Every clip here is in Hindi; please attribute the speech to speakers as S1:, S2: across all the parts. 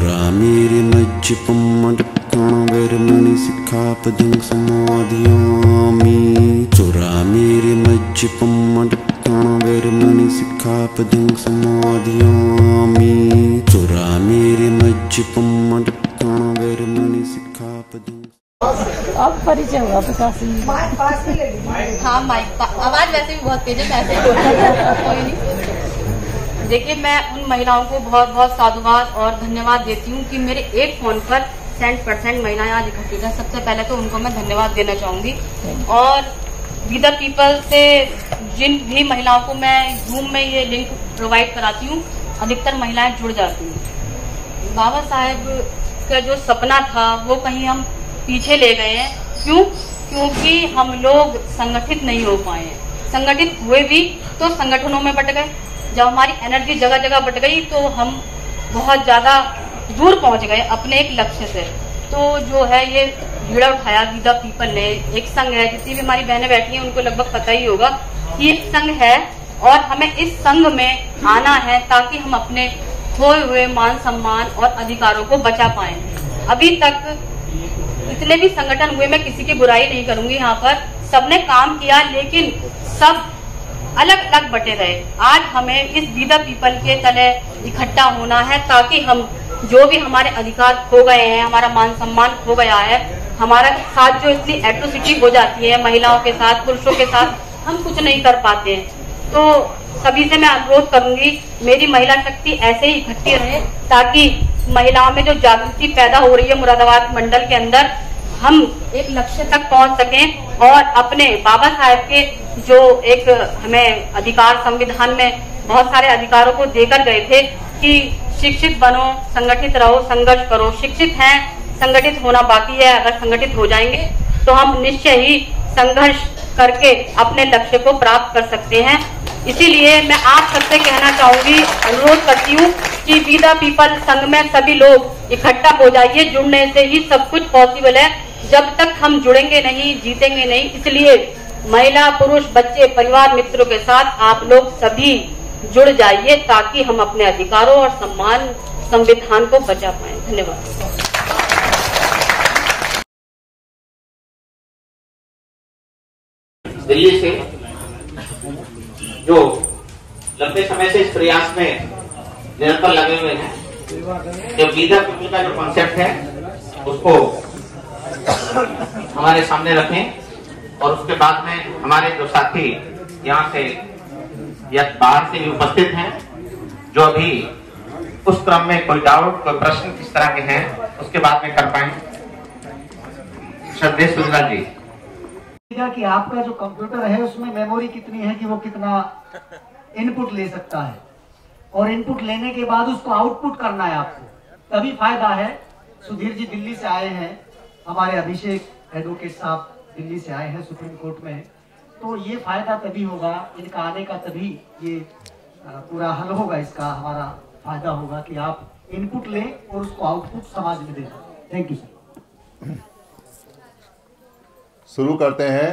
S1: Curamiri majjipam adakana veramani sikkhapadam samadhiyami. Curamiri majjipam adakana veramani sikkhapadam samadhiyami. Curamiri majjipam adakana veramani sikkhapadam.
S2: अब परिचय होगा प्रकाश सिंह।
S3: हाँ माइक आवाज वैसे भी बहुत तेज है, ऐसे ही बोल कोई नहीं। देखिए, मैं उन महिलाओं को बहुत बहुत साधुवाद और धन्यवाद देती हूँ कि मेरे एक फोन पर 100% महिलाएं आज इकट्ठी हैं। सबसे पहले तो उनको मैं धन्यवाद देना चाहूंगी। और वी द पीपल से जिन भी महिलाओं को मैं जूम में ये लिंक प्रोवाइड कराती हूँ, अधिकतर महिलाएं जुड़ जाती हैं। बाबा साहेब का जो सपना था वो कहीं हम पीछे ले गए हैं। क्यों? क्योंकि हम लोग संगठित नहीं हो पाए हैं। संगठित हुए भी तो संगठनों में बट गए। जब हमारी एनर्जी जगह जगह बट गई तो हम बहुत ज्यादा दूर पहुंच गए अपने एक लक्ष्य से। तो जो है ये बीड़ा उठाया वी द पीपल ने, एक संघ है। जितनी भी हमारी बहनें बैठी हैं उनको लगभग पता ही होगा कि एक संघ है और हमें इस संघ में आना है ताकि हम अपने खोए हुए मान सम्मान और अधिकारों को बचा पाए। अभी तक जितने भी संगठन हुए, मैं किसी की बुराई नहीं करूंगी, यहाँ पर सबने काम किया लेकिन सब अलग अलग बटे रहे। आज हमें इस वी द पीपल के तले इकट्ठा होना है ताकि हम जो भी हमारे अधिकार खो गए हैं, हमारा मान सम्मान खो गया है, हमारा साथ जो इतनी एट्रोसिटी हो जाती है महिलाओं के साथ, पुरुषों के साथ, हम कुछ नहीं कर पाते हैं। तो सभी से मैं अनुरोध करूंगी मेरी महिला शक्ति ऐसे ही इकट्ठी रहे ताकि महिलाओं में जो जागृति पैदा हो रही है मुरादाबाद मंडल के अंदर, हम एक लक्ष्य तक पहुंच सकें और अपने बाबा साहेब के जो एक हमें अधिकार संविधान में बहुत सारे अधिकारों को देकर गए थे कि शिक्षित बनो, संगठित रहो, संघर्ष करो। शिक्षित हैं, संगठित होना बाकी है। अगर संगठित हो जाएंगे तो हम निश्चय ही संघर्ष करके अपने लक्ष्य को प्राप्त कर सकते हैं। इसीलिए मैं आप सबसे कहना चाहूंगी, अनुरोध करती हूँ कि वी द पीपल संघ में सभी लोग इकट्ठा हो जाइए। जुड़ने से ही सब कुछ पॉसिबल है। जब तक हम जुड़ेंगे नहीं, जीतेंगे नहीं। इसलिए महिला, पुरुष, बच्चे, परिवार, मित्रों के साथ आप लोग सभी जुड़ जाइए ताकि हम अपने अधिकारों और सम्मान संविधान को बचा पाएं। धन्यवाद।
S4: दिल्ली से जो लंबे समय से इस प्रयास में निरंतर लगे हुए हैं, जो वी द पीपल का जो कॉन्सेप्ट है उसको हमारे सामने रखें और उसके बाद में हमारे जो साथी यहाँ से या बाहर से भी उपस्थित हैं, जो अभी उस क्रम में कोई डाउट, कोई प्रश्न किस तरह के हैं उसके बाद में कर पाए। श्रद्धेय सुंदर जी
S5: कि आपका जो कंप्यूटर है उसमें मेमोरी कितनी है कि वो कितना इनपुट ले सकता है, और इनपुट लेने के बाद उसको आउटपुट करना है आपको, तभी फायदा है। सुधीर जी दिल्ली से आए हैं, हमारे अभिषेक एडवोकेट साहब दिल्ली से आए हैं, सुप्रीम कोर्ट में, तो ये फायदा तभी होगा, इनका आने का तभी ये पूरा हल होगा, इसका हमारा फायदा होगा कि आप इनपुट लें और उसको आउटपुट समाज में दें। Thank you sir.
S6: शुरू करते हैं।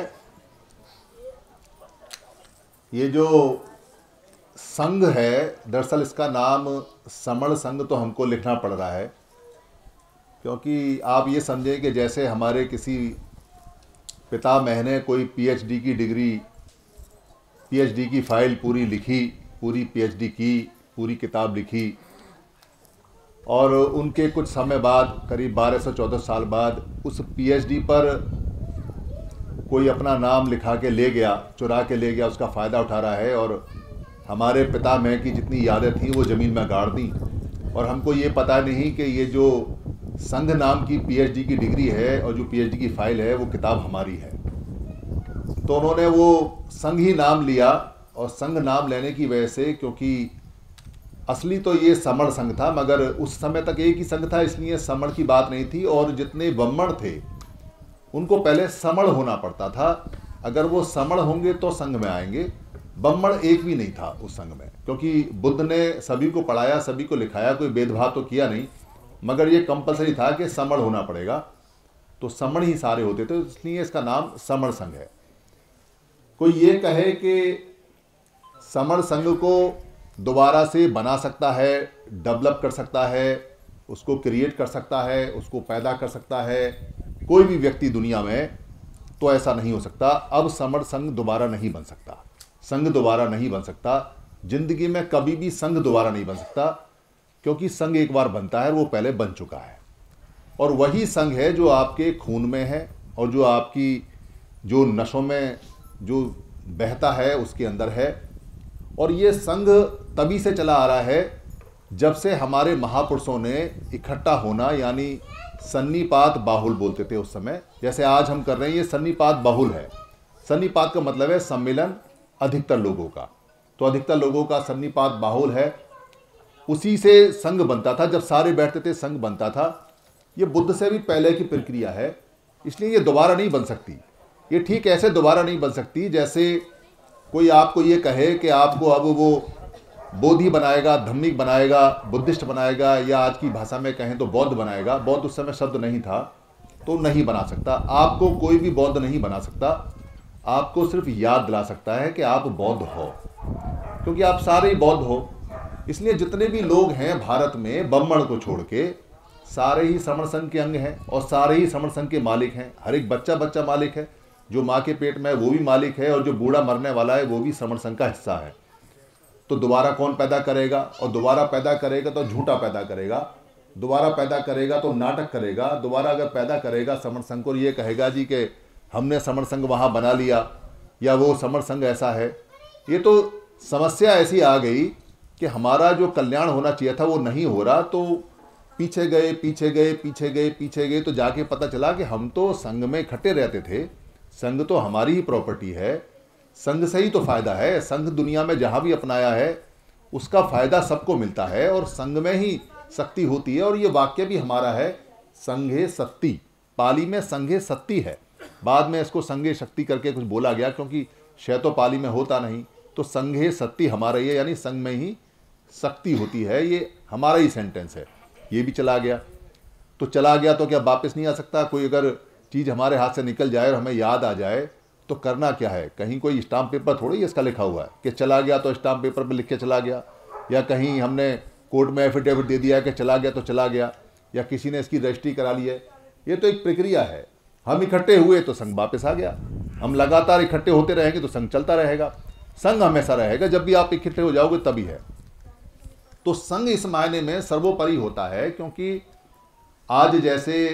S6: ये जो संघ है, दरअसल इसका नाम समण संघ तो हमको लिखना पड़ रहा है, क्योंकि आप ये समझें कि जैसे हमारे किसी पितामह ने कोई पीएचडी की डिग्री, पीएचडी की फाइल पूरी लिखी, पूरी पीएचडी की, पूरी किताब लिखी, और उनके कुछ समय बाद, करीब 12 से 14 साल बाद, उस पीएचडी पर कोई अपना नाम लिखा के ले गया, चुरा के ले गया, उसका फ़ायदा उठा रहा है, और हमारे पितामह की जितनी यादें थी वो ज़मीन में गाड़ दी, और हमको ये पता नहीं कि ये जो संघ नाम की पीएचडी की डिग्री है और जो पीएचडी की फाइल है वो किताब हमारी है। तो उन्होंने वो संघ ही नाम लिया, और संघ नाम लेने की वजह से, क्योंकि असली तो ये समण संघ था, मगर उस समय तक एक ही संघ था, इसलिए समण की बात नहीं थी, और जितने ब्राह्मण थे उनको पहले समण होना पड़ता था। अगर वो समण होंगे तो संघ में आएंगे। ब्राह्मण एक भी नहीं था उस संघ में, क्योंकि बुद्ध ने सभी को पढ़ाया, सभी को लिखाया, कोई भेदभाव तो किया नहीं, मगर ये कंपलसरी था कि समण होना पड़ेगा, तो समण ही सारे होते थे, इसलिए इसका नाम समण संघ है। कोई ये कहे कि समण संघ को दोबारा से बना सकता है, डेवलप कर सकता है, उसको क्रिएट कर सकता है, उसको पैदा कर सकता है कोई भी व्यक्ति दुनिया में, तो ऐसा नहीं हो सकता। अब समर संघ दोबारा नहीं बन सकता, संघ दोबारा नहीं बन सकता, जिंदगी में कभी भी संघ दोबारा नहीं बन सकता, क्योंकि संघ एक बार बनता है, वो पहले बन चुका है। और वही संघ है जो आपके खून में है और जो आपकी जो नसों में जो बहता है उसके अंदर है। और ये संघ तभी से चला आ रहा है जब से हमारे महापुरुषों ने इकट्ठा होना, यानी सन्निपात बाहुल बोलते थे उस समय, जैसे आज हम कर रहे हैं, ये सन्निपात बाहुल है। सन्निपात का मतलब है सम्मेलन अधिकतर लोगों का, तो अधिकतर लोगों का सन्निपात बाहुल है। उसी से संघ बनता था, जब सारे बैठते थे संघ बनता था। ये बुद्ध से भी पहले की प्रक्रिया है, इसलिए ये दोबारा नहीं बन सकती। ये ठीक ऐसे दोबारा नहीं बन सकती जैसे कोई आपको ये कहे कि आपको अब वो बोधि बनाएगा, धम्मिक बनाएगा, बुद्धिस्ट बनाएगा, या आज की भाषा में कहें तो बौद्ध बनाएगा। बौद्ध उस समय शब्द नहीं था, तो नहीं बना सकता। आपको कोई भी बौद्ध नहीं बना सकता, आपको सिर्फ याद दिला सकता है कि आप बौद्ध हो, क्योंकि आप सारे ही बौद्ध हो। इसलिए जितने भी लोग हैं भारत में, ब्राह्मण को छोड़ के, सारे ही समर संघ के अंग हैं और सारे ही समर संघ के मालिक हैं। हर एक बच्चा मालिक है, जो माँ के पेट में है वो भी मालिक है, और जो बूढ़ा मरने वाला है वो भी समर संघ का हिस्सा है। तो दोबारा कौन पैदा करेगा? और दोबारा पैदा करेगा तो झूठा पैदा करेगा, दोबारा पैदा करेगा तो नाटक करेगा। दोबारा अगर पैदा करेगा समर संघ को, ये कहेगा जी कि हमने समर संघ वहाँ बना लिया, या वो समर संघ ऐसा है। ये तो समस्या ऐसी आ गई कि हमारा जो कल्याण होना चाहिए था वो नहीं हो रहा, तो पीछे गए, तो जाके पता चला कि हम तो संघ में इकट्ठे रहते थे, संघ तो हमारी ही प्रॉपर्टी है, संघ से ही तो फायदा है। संघ दुनिया में जहाँ भी अपनाया है उसका फायदा सबको मिलता है, और संघ में ही शक्ति होती है। और ये वाक्य भी हमारा है, संघे शक्ति, पाली में संघे शक्ति है। बाद में इसको संघे शक्ति करके कुछ बोला गया, क्योंकि शय तो पाली में होता नहीं, तो संघे शक्ति हमारा ही है, यानी संघ में ही शक्ति होती है। ये हमारा ही सेंटेंस है। ये भी चला गया, तो चला गया तो क्या वापस नहीं आ सकता? कोई अगर चीज़ हमारे हाथ से निकल जाए और हमें याद आ जाए तो करना क्या है? कहीं कोई स्टाम्प पेपर थोड़ी इसका लिखा हुआ है कि चला गया तो स्टाम्प पेपर पे लिख के चला गया, या कहीं हमने कोर्ट में एफिडेविट दे दिया कि चला गया तो चला गया, या किसी ने इसकी रजिस्ट्री करा ली है। ये तो एक प्रक्रिया है। हम इकट्ठे हुए तो संघ वापस आ गया, हम लगातार इकट्ठे होते रहेंगे तो संघ चलता रहेगा। संघ हमेशा रहेगा, जब भी आप इकट्ठे हो जाओगे तभी है। तो संघ इस मायने में सर्वोपरि होता है, क्योंकि आज जैसे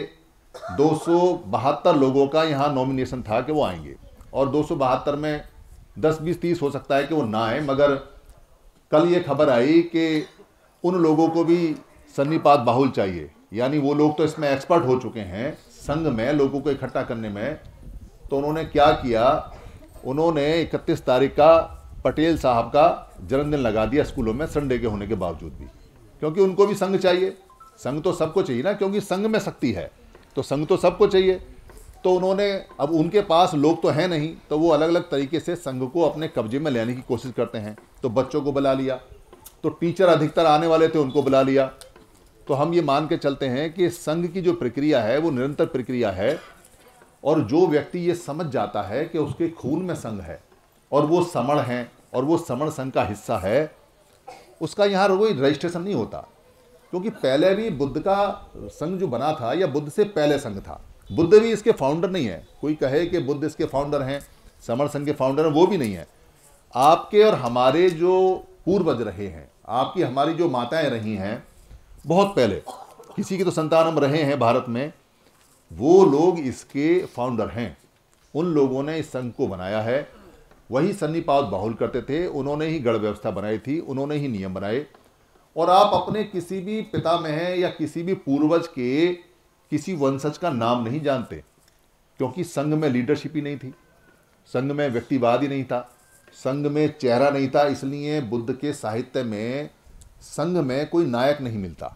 S6: 272 लोगों का यहाँ नॉमिनेशन था कि वो आएंगे, और 272 में 10, 20, 30 हो सकता है कि वो ना आए, मगर कल ये खबर आई कि उन लोगों को भी सन्निपात बाहुल चाहिए, यानी वो लोग तो इसमें एक्सपर्ट हो चुके हैं संघ में लोगों को इकट्ठा करने में। तो उन्होंने क्या किया, उन्होंने 31 तारीख का पटेल साहब का जन्मदिन लगा दिया स्कूलों में, संडे के होने के बावजूद भी, क्योंकि उनको भी संघ चाहिए। संघ तो सबको चाहिए ना, क्योंकि संघ में शक्ति है, तो संघ तो सबको चाहिए। तो उन्होंने, अब उनके पास लोग तो हैं नहीं, तो वो अलग अलग तरीके से संघ को अपने कब्जे में लेने की कोशिश करते हैं। तो बच्चों को बुला लिया, तो टीचर अधिकतर आने वाले थे उनको बुला लिया। तो हम ये मान के चलते हैं कि संघ की जो प्रक्रिया है वो निरंतर प्रक्रिया है, और जो व्यक्ति ये समझ जाता है कि उसके खून में संघ है और वो समण है और वो समण संघ का हिस्सा है, उसका यहाँ कोई रजिस्ट्रेशन नहीं होता। क्योंकि पहले भी बुद्ध का संघ जो बना था, या बुद्ध से पहले संघ था, बुद्ध भी इसके फाउंडर नहीं है। कोई कहे कि बुद्ध इसके फाउंडर हैं, समर संघ के फाउंडर हैं, वो भी नहीं है। आपके और हमारे जो पूर्वज रहे हैं, आपकी हमारी जो माताएं रही हैं बहुत पहले, किसी की तो संतान हम रहे हैं भारत में, वो लोग इसके फाउंडर हैं। उन लोगों ने इस संघ को बनाया है, वही सन्निपात बाहुल करते थे, उन्होंने ही गढ़ व्यवस्था बनाई थी, उन्होंने ही नियम बनाए। और आप अपने किसी भी पितामह या किसी भी पूर्वज के किसी वंशज का नाम नहीं जानते, क्योंकि संघ में लीडरशिप ही नहीं थी, संघ में व्यक्तिवाद ही नहीं था, संघ में चेहरा नहीं था। इसलिए बुद्ध के साहित्य में संघ में कोई नायक नहीं मिलता।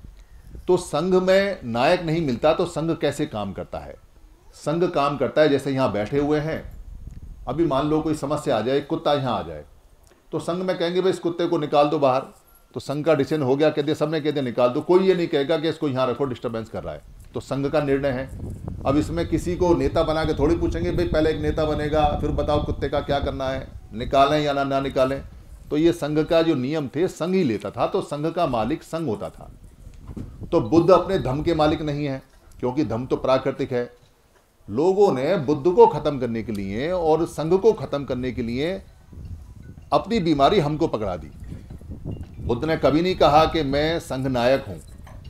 S6: तो संघ में नायक नहीं मिलता तो संघ कैसे काम करता है? संघ काम करता है जैसे यहाँ बैठे हुए हैं, अभी मान लो कोई समस्या आ जाए, कुत्ता यहाँ आ जाए, तो संघ में कहेंगे भाई इस कुत्ते को निकाल दो बाहर, तो संघ का डिसीजन हो गया, कहते सबने कहते निकाल दो। कोई ये नहीं कहेगा कि इसको यहाँ रखो, डिस्टर्बेंस कर रहा है। तो संघ का निर्णय है। अब इसमें किसी को नेता बना के थोड़ी पूछेंगे भाई पहले एक नेता बनेगा फिर बताओ कुत्ते का क्या करना है, निकालें या ना निकालें। तो ये संघ का जो नियम थे संघ ही लेता था, तो संघ का मालिक संघ होता था। तो बुद्ध अपने धम्म के मालिक नहीं है, क्योंकि धम्म तो प्राकृतिक है। लोगों ने बुद्ध को खत्म करने के लिए और संघ को खत्म करने के लिए अपनी बीमारी हमको पकड़ा दी। बुद्ध ने कभी नहीं कहा कि मैं संघ नायक हूं।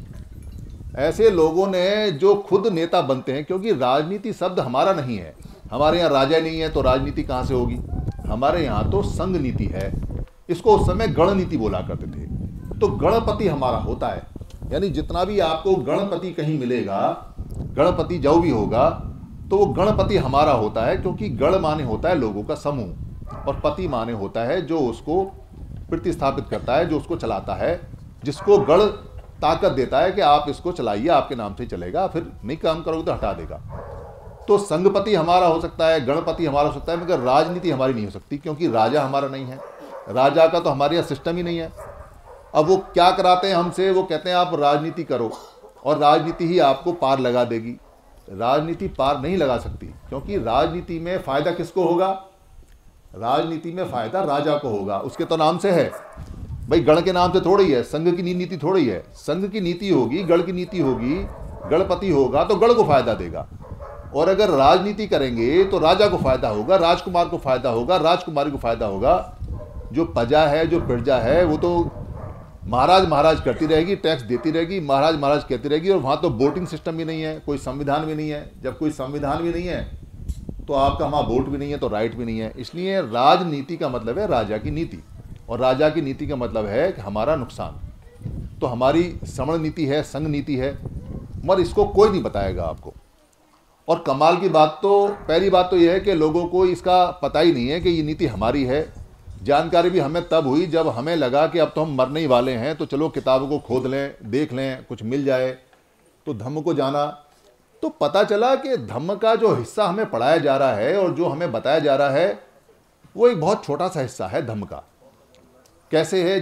S6: ऐसे लोगों ने जो खुद नेता बनते हैं, क्योंकि राजनीति शब्द हमारा नहीं है, हमारे यहाँ राजा नहीं है तो राजनीति कहाँ से होगी, हमारे यहाँ तो संघ नीति है। इसको उस समय गण नीति बोला करते थे। तो गणपति हमारा होता है, यानी जितना भी आपको गणपति कहीं मिलेगा, गणपति जो भी होगा, तो वो गणपति हमारा होता है, क्योंकि गण माने होता है लोगों का समूह और पति माने होता है जो उसको प्रतिस्थापित करता है, जो उसको चलाता है, जिसको गण ताकत देता है कि आप इसको चलाइए, आपके नाम से चलेगा, फिर नहीं काम करोगे तो हटा देगा। तो संघपति हमारा हो सकता है, गणपति हमारा हो सकता है, मगर राजनीति हमारी नहीं हो सकती, क्योंकि राजा हमारा नहीं है। राजा का तो हमारे यहाँ सिस्टम ही नहीं है। अब वो क्या कराते हैं हमसे, वो कहते हैं आप राजनीति करो और राजनीति ही आपको पार लगा देगी। राजनीति पार नहीं लगा सकती, क्योंकि राजनीति में फायदा किसको होगा, राजनीति में फायदा राजा को होगा। उसके तो नाम से है भाई, गण के नाम से थोड़ी है, संघ की नीति थोड़ी है। संघ की नीति होगी, गण की नीति होगी, गणपति होगा तो गण को फायदा देगा। और अगर राजनीति करेंगे तो राजा को फायदा होगा, राजकुमार को फायदा होगा, राजकुमारी को फायदा होगा। जो प्रजा है, जो प्रजा है, वो तो महाराज महाराज करती रहेगी, टैक्स देती रहेगी, महाराज महाराज कहती रहेगी। और वहाँ तो वोटिंग सिस्टम भी नहीं है, कोई संविधान भी नहीं है। जब कोई संविधान भी नहीं है तो आपका वहाँ वोट भी नहीं है, तो राइट भी नहीं है। इसलिए राजनीति का मतलब है राजा की नीति, और राजा की नीति का मतलब है कि हमारा नुकसान। तो हमारी समण नीति है, संघ नीति है, मगर इसको कोई नहीं बताएगा आपको। और कमाल की बात तो, पहली बात तो यह है कि लोगों को इसका पता ही नहीं है कि ये नीति हमारी है। जानकारी भी हमें तब हुई जब हमें लगा कि अब तो हम मरने ही वाले हैं, तो चलो किताबों को खोद लें, देख लें, कुछ मिल जाए। तो धम्म को जाना तो पता चला कि धम्म का जो हिस्सा हमें पढ़ाया जा रहा है और जो हमें बताया जा रहा है, वो एक बहुत छोटा सा हिस्सा है धम्म का। कैसे है,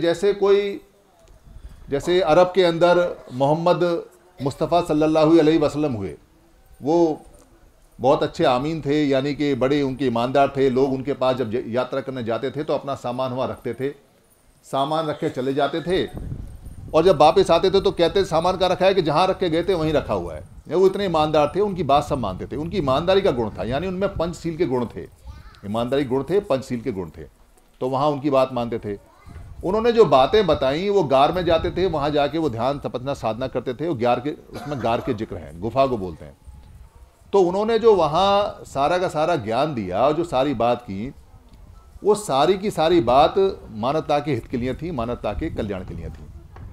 S6: जैसे अरब के अंदर मोहम्मद मुस्तफ़ा सल्लल्लाहु अलैहि वसल्लम हुए। वो बहुत अच्छे आमीन थे, यानी कि बड़े उनके ईमानदार थे। लोग उनके पास जब यात्रा करने जाते थे तो अपना सामान वहाँ रखते थे, सामान रख के चले जाते थे, और जब वापस आते थे तो कहते सामान का रखा है कि जहाँ रख के गए थे वहीं रखा हुआ है। वो इतने ईमानदार थे, उनकी बात सब मानते थे। उनकी ईमानदारी का गुण था, यानी उनमें पंचशील के गुण थे, ईमानदारी गुण थे, पंचशील के गुण थे, तो वहाँ उनकी बात मानते थे। उन्होंने जो बातें बताई, वो गार में जाते थे, वहाँ जाके वो ध्यान तपस्या साधना करते थे। वो उसमें गार के जिक्र हैं, गुफा को बोलते हैं। तो उन्होंने जो वहाँ सारा का सारा ज्ञान दिया और जो सारी बात की, वो सारी की सारी बात मानवता के हित के लिए थी, मानवता के कल्याण के लिए थी।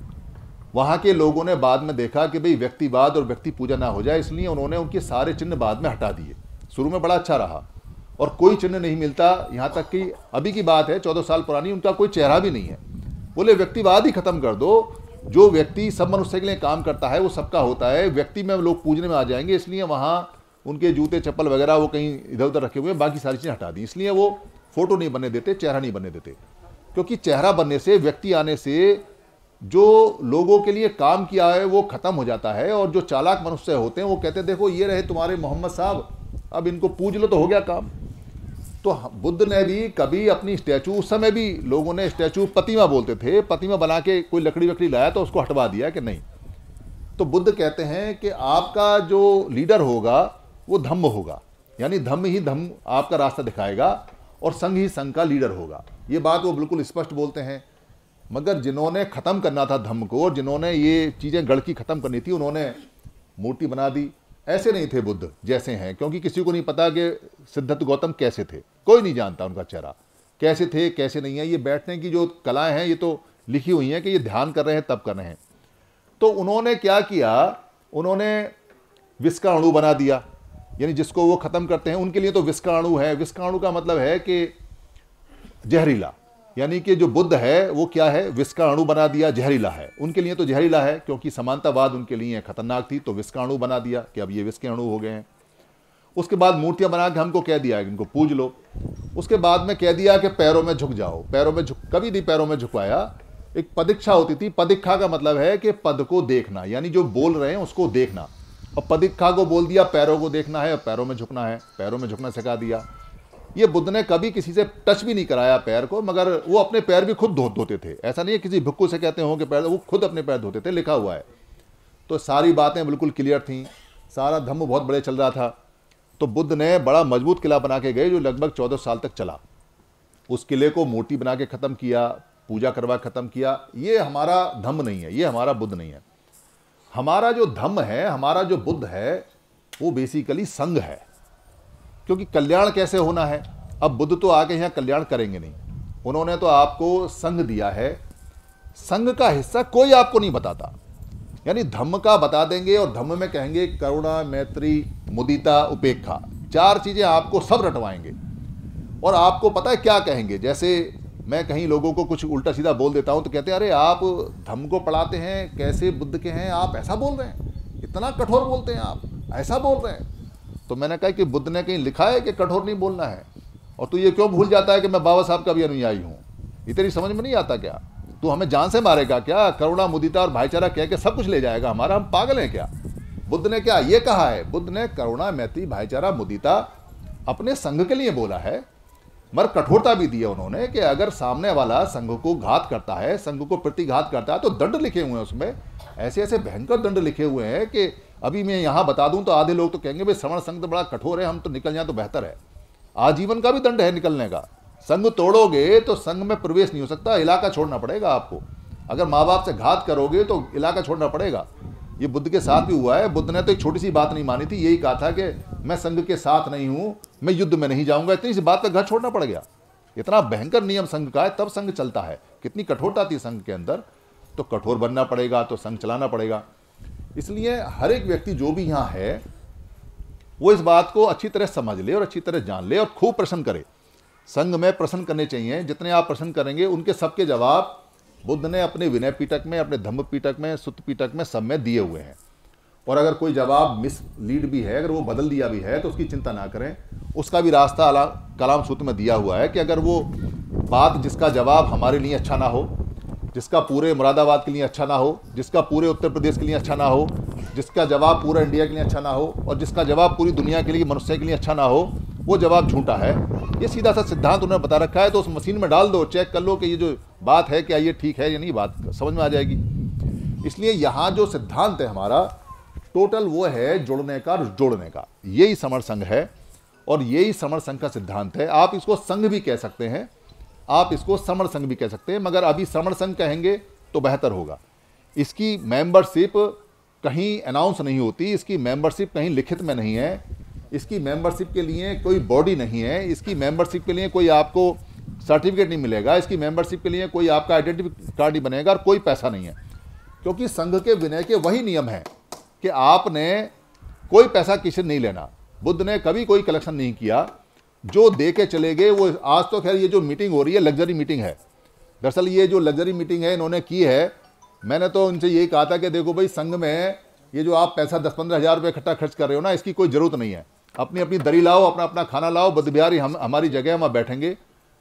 S6: वहाँ के लोगों ने बाद में देखा कि भाई व्यक्तिवाद और व्यक्ति पूजा ना हो जाए, इसलिए उन्होंने उनके सारे चिन्ह बाद में हटा दिए। शुरू में बड़ा अच्छा रहा और कोई चिन्ह नहीं मिलता, यहाँ तक कि अभी की बात है 14 साल पुरानी, उनका कोई चेहरा भी नहीं है। बोले व्यक्तिवाद ही खत्म कर दो, जो व्यक्ति सब मनुष्य के लिए काम करता है वो सबका होता है, व्यक्ति में लोग पूजने में आ जाएंगे। इसलिए वहाँ उनके जूते चप्पल वगैरह वो कहीं इधर उधर रखे हुए हैं, बाकी सारी चीज़ें हटा दी। इसलिए वो फोटो नहीं बनने देते, चेहरा नहीं बनने देते, क्योंकि चेहरा बनने से, व्यक्ति आने से जो लोगों के लिए काम किया है वो खत्म हो जाता है। और जो चालाक मनुष्य होते हैं वो कहते हैं देखो ये रहे तुम्हारे मोहम्मद साहब, अब इनको पूज लो तो हो गया काम। तो बुद्ध ने भी कभी अपनी स्टैचू, उस समय भी लोगों ने स्टैचू प्रतिमा बोलते थे, प्रतिमा बना के कोई लकड़ी वकड़ी लाया तो उसको हटवा दिया कि नहीं। तो बुद्ध कहते हैं कि आपका जो लीडर होगा वो धम्म होगा, यानी धम्म ही धम्म आपका रास्ता दिखाएगा और संघ ही संघ का लीडर होगा। ये बात वो बिल्कुल स्पष्ट बोलते हैं। मगर जिन्होंने ख़त्म करना था धम्म को और जिन्होंने ये चीज़ें गढ़ की ख़त्म करनी थी, उन्होंने मूर्ति बना दी। ऐसे नहीं थे बुद्ध जैसे हैं, क्योंकि किसी को नहीं पता कि सिद्धार्थ गौतम कैसे थे, कोई नहीं जानता उनका चेहरा कैसे थे कैसे नहीं है। ये बैठने की जो कलाएँ हैं ये तो लिखी हुई हैं कि ये ध्यान कर रहे हैं तब कर रहे हैं। तो उन्होंने क्या किया, उन्होंने विष का अणु बना दिया, यानी जिसको वो ख़त्म करते हैं उनके लिए तो विष का अणु है। विष का अणु का मतलब है कि जहरीला, यानी कि जो बुद्ध है वो क्या है, विष का अणु बना दिया, जहरीला है। उनके लिए तो जहरीला है, क्योंकि समानतावाद उनके लिए खतरनाक थी, तो विष का अणु बना दिया कि अब ये विष के अणु हो गए हैं। उसके बाद मूर्तियां बना के हमको कह दिया कि इनको पूज लो। उसके बाद में कह दिया कि पैरों में झुक जाओ। पैरों में कभी नहीं पैरों में झुकवाया। एक पदीक्षा होती थी, पदीक्षा का मतलब है कि पद को देखना, यानी जो बोल रहे हैं उसको देखना। और पदीक्षा को बोल दिया पैरों को देखना है और पैरों में झुकना है, पैरों में झुकना सिखा दिया। ये बुद्ध ने कभी किसी से टच भी नहीं कराया पैर को, मगर वो अपने पैर भी खुद धोते थे। ऐसा नहीं है किसी भिक्खु से कहते हो कि पैर, वो खुद अपने पैर धोते थे, लिखा हुआ है। तो सारी बातें बिल्कुल क्लियर थीं, सारा धम्म बहुत बड़े चल रहा था। तो बुद्ध ने बड़ा मजबूत किला बना के गए जो लगभग 14 साल तक चला। उस किले को मूर्ति बना के ख़त्म किया, पूजा करवा ख़त्म किया। ये हमारा धम्म नहीं है, ये हमारा बुद्ध नहीं है। हमारा जो धम्म है, हमारा जो बुद्ध है, वो बेसिकली संघ है। क्योंकि कल्याण कैसे होना है, अब बुद्ध तो आके यहाँ कल्याण करेंगे नहीं, उन्होंने तो आपको संघ दिया है। संघ का हिस्सा कोई आपको नहीं बताता, यानी धम्म का बता देंगे और धम्म में कहेंगे करुणा, मैत्री, मुदिता, उपेक्षा, 4 चीज़ें आपको सब रटवाएंगे। और आपको पता है क्या कहेंगे, जैसे मैं कहीं लोगों को कुछ उल्टा सीधा बोल देता हूं तो कहते हैं अरे आप धम्म को पढ़ाते हैं, कैसे बुद्ध के हैं, आप ऐसा बोल रहे हैं, इतना कठोर बोलते हैं, आप ऐसा बोल रहे हैं। तो मैंने कहा कि बुद्ध ने कहीं लिखा है कि कठोर नहीं बोलना है, और तू ये क्यों भूल जाता है कि मैं बाबा साहब का भी अनुयायी हूँ? ये तेरी समझ में नहीं आता क्या? तू हमें जान से मारेगा क्या? करुणा, मुदिता और भाईचारा कह के सब कुछ ले जाएगा हमारा, हम पागल हैं क्या? बुद्ध ने क्या ये कहा है? बुद्ध ने करुणा, मैत्री, भाईचारा, मुदिता अपने संघ के लिए बोला है, मगर कठोरता भी दी है उन्होंने कि अगर सामने वाला संघ को घात करता है, संघ को प्रतिघात करता है, तो दंड लिखे हुए हैं उसमें, ऐसे ऐसे भयंकर दंड लिखे हुए हैं कि अभी मैं यहाँ बता दूं तो आधे लोग तो कहेंगे भाई श्रवण संघ तो बड़ा कठोर है, हम तो निकल जाए तो बेहतर है। आजीवन का भी दंड है निकलने का। संघ तोड़ोगे तो संघ में प्रवेश नहीं हो सकता, इलाका छोड़ना पड़ेगा आपको। अगर माँ बाप से घात करोगे तो इलाका छोड़ना पड़ेगा। ये बुद्ध के साथ भी हुआ है। बुद्ध ने तो एक छोटी सी बात नहीं मानी थी, यही कहा था कि मैं संघ के साथ नहीं हूं, मैं युद्ध में नहीं जाऊंगा। इतनी सी बात पे घर छोड़ना पड़ गया। इतना भयंकर नियम संघ का है, तब संघ चलता है। कितनी कठोरता थी संघ के अंदर, तो कठोर बनना पड़ेगा, तो संघ चलाना पड़ेगा। इसलिए हर एक व्यक्ति जो भी यहाँ है वो इस बात को अच्छी तरह समझ ले और अच्छी तरह जान ले और खूब प्रश्न करे। संघ में प्रश्न करने चाहिए, जितने आप प्रश्न करेंगे उनके सबके जवाब बुद्ध ने अपने विनय पिटक में, अपने धम्म पिटक में, सुत्त पिटक में, सब में दिए हुए हैं। और अगर कोई जवाब मिसलीड भी है, अगर वो बदल दिया भी है, तो उसकी चिंता ना करें, उसका भी रास्ता कलाम सूत्र में दिया हुआ है कि अगर वो बात जिसका जवाब हमारे लिए अच्छा ना हो, जिसका पूरे मुरादाबाद के लिए अच्छा ना हो, जिसका पूरे उत्तर प्रदेश के लिए अच्छा ना हो, जिसका जवाब पूरा इंडिया के लिए अच्छा ना हो, और जिसका जवाब पूरी दुनिया के लिए, मनुष्य के लिए अच्छा ना हो, वो जवाब झूठा है। ये सीधा सा सिद्धांत उन्होंने बता रखा है। तो उस मशीन में डाल दो, चेक कर लो कि ये जो बात है क्या ये ठीक है या नहीं, बात समझ में आ जाएगी। इसलिए यहाँ जो सिद्धांत है हमारा टोटल वो है जोड़ने का और जोड़ने का। यही समर संघ है और यही समर संघ का सिद्धांत है। आप इसको संघ भी कह सकते हैं, आप इसको समर संघ भी कह सकते हैं, मगर अभी समर संघ कहेंगे तो बेहतर होगा। इसकी मेंबरशिप कहीं अनाउंस नहीं होती, इसकी मेंबरशिप कहीं लिखित में नहीं है, इसकी मेंबरशिप के लिए कोई बॉडी नहीं है, इसकी मेंबरशिप के लिए कोई आपको सर्टिफिकेट नहीं मिलेगा, इसकी मेंबरशिप के लिए कोई आपका आइडेंटिटी कार्ड नहीं बनेगा और कोई पैसा नहीं है। क्योंकि संघ के विनय के वही नियम है कि आपने कोई पैसा किसी नहीं लेना। बुद्ध ने कभी कोई कलेक्शन नहीं किया, जो दे के चले गए वो। आज तो खैर ये जो मीटिंग हो रही है लग्जरी मीटिंग है। दरअसल ये जो लग्जरी मीटिंग है इन्होंने की है, मैंने तो उनसे यही कहा था कि देखो भाई संघ में ये जो आप पैसा 10-15 हज़ार रुपये इकट्ठा खर्च कर रहे हो ना, इसकी कोई ज़रूरत नहीं है। अपनी अपनी दरी लाओ, अपना अपना खाना लाओ, बुद्ध बिहारी हम हमारी जगह हम बैठेंगे।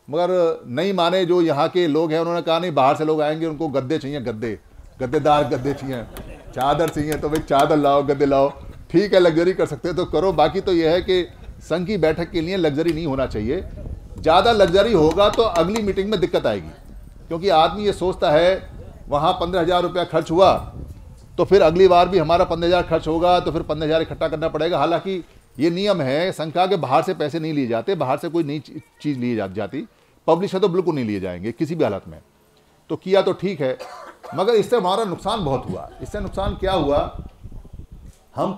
S6: मगर नहीं माने जो यहाँ के लोग हैं, उन्होंने कहा नहीं बाहर से लोग आएंगे, उनको गद्दे चाहिए, गद्देदार गद्दे चाहिए, चादर चाहिए, तो भाई चादर लाओ, गद्दे लाओ। ठीक है, लग्जरी कर सकते हैं तो करो। बाकी तो यह है कि संघ की बैठक के लिए लग्जरी नहीं होना चाहिए। ज़्यादा लग्जरी होगा तो अगली मीटिंग में दिक्कत आएगी, क्योंकि आदमी ये सोचता है वहाँ 15,000 रुपया खर्च हुआ तो फिर अगली बार भी हमारा 15,000 खर्च होगा, तो फिर 15,000 इकट्ठा करना पड़ेगा। हालांकि ये नियम है संघ का कि बाहर से पैसे नहीं लिए जाते, बाहर से कोई नई चीज़ ली जाती। पब्लिश है तो बिल्कुल नहीं लिए जाएंगे किसी भी हालत में। तो किया तो ठीक है, मगर इससे हमारा नुकसान बहुत हुआ। इससे नुकसान क्या हुआ, हम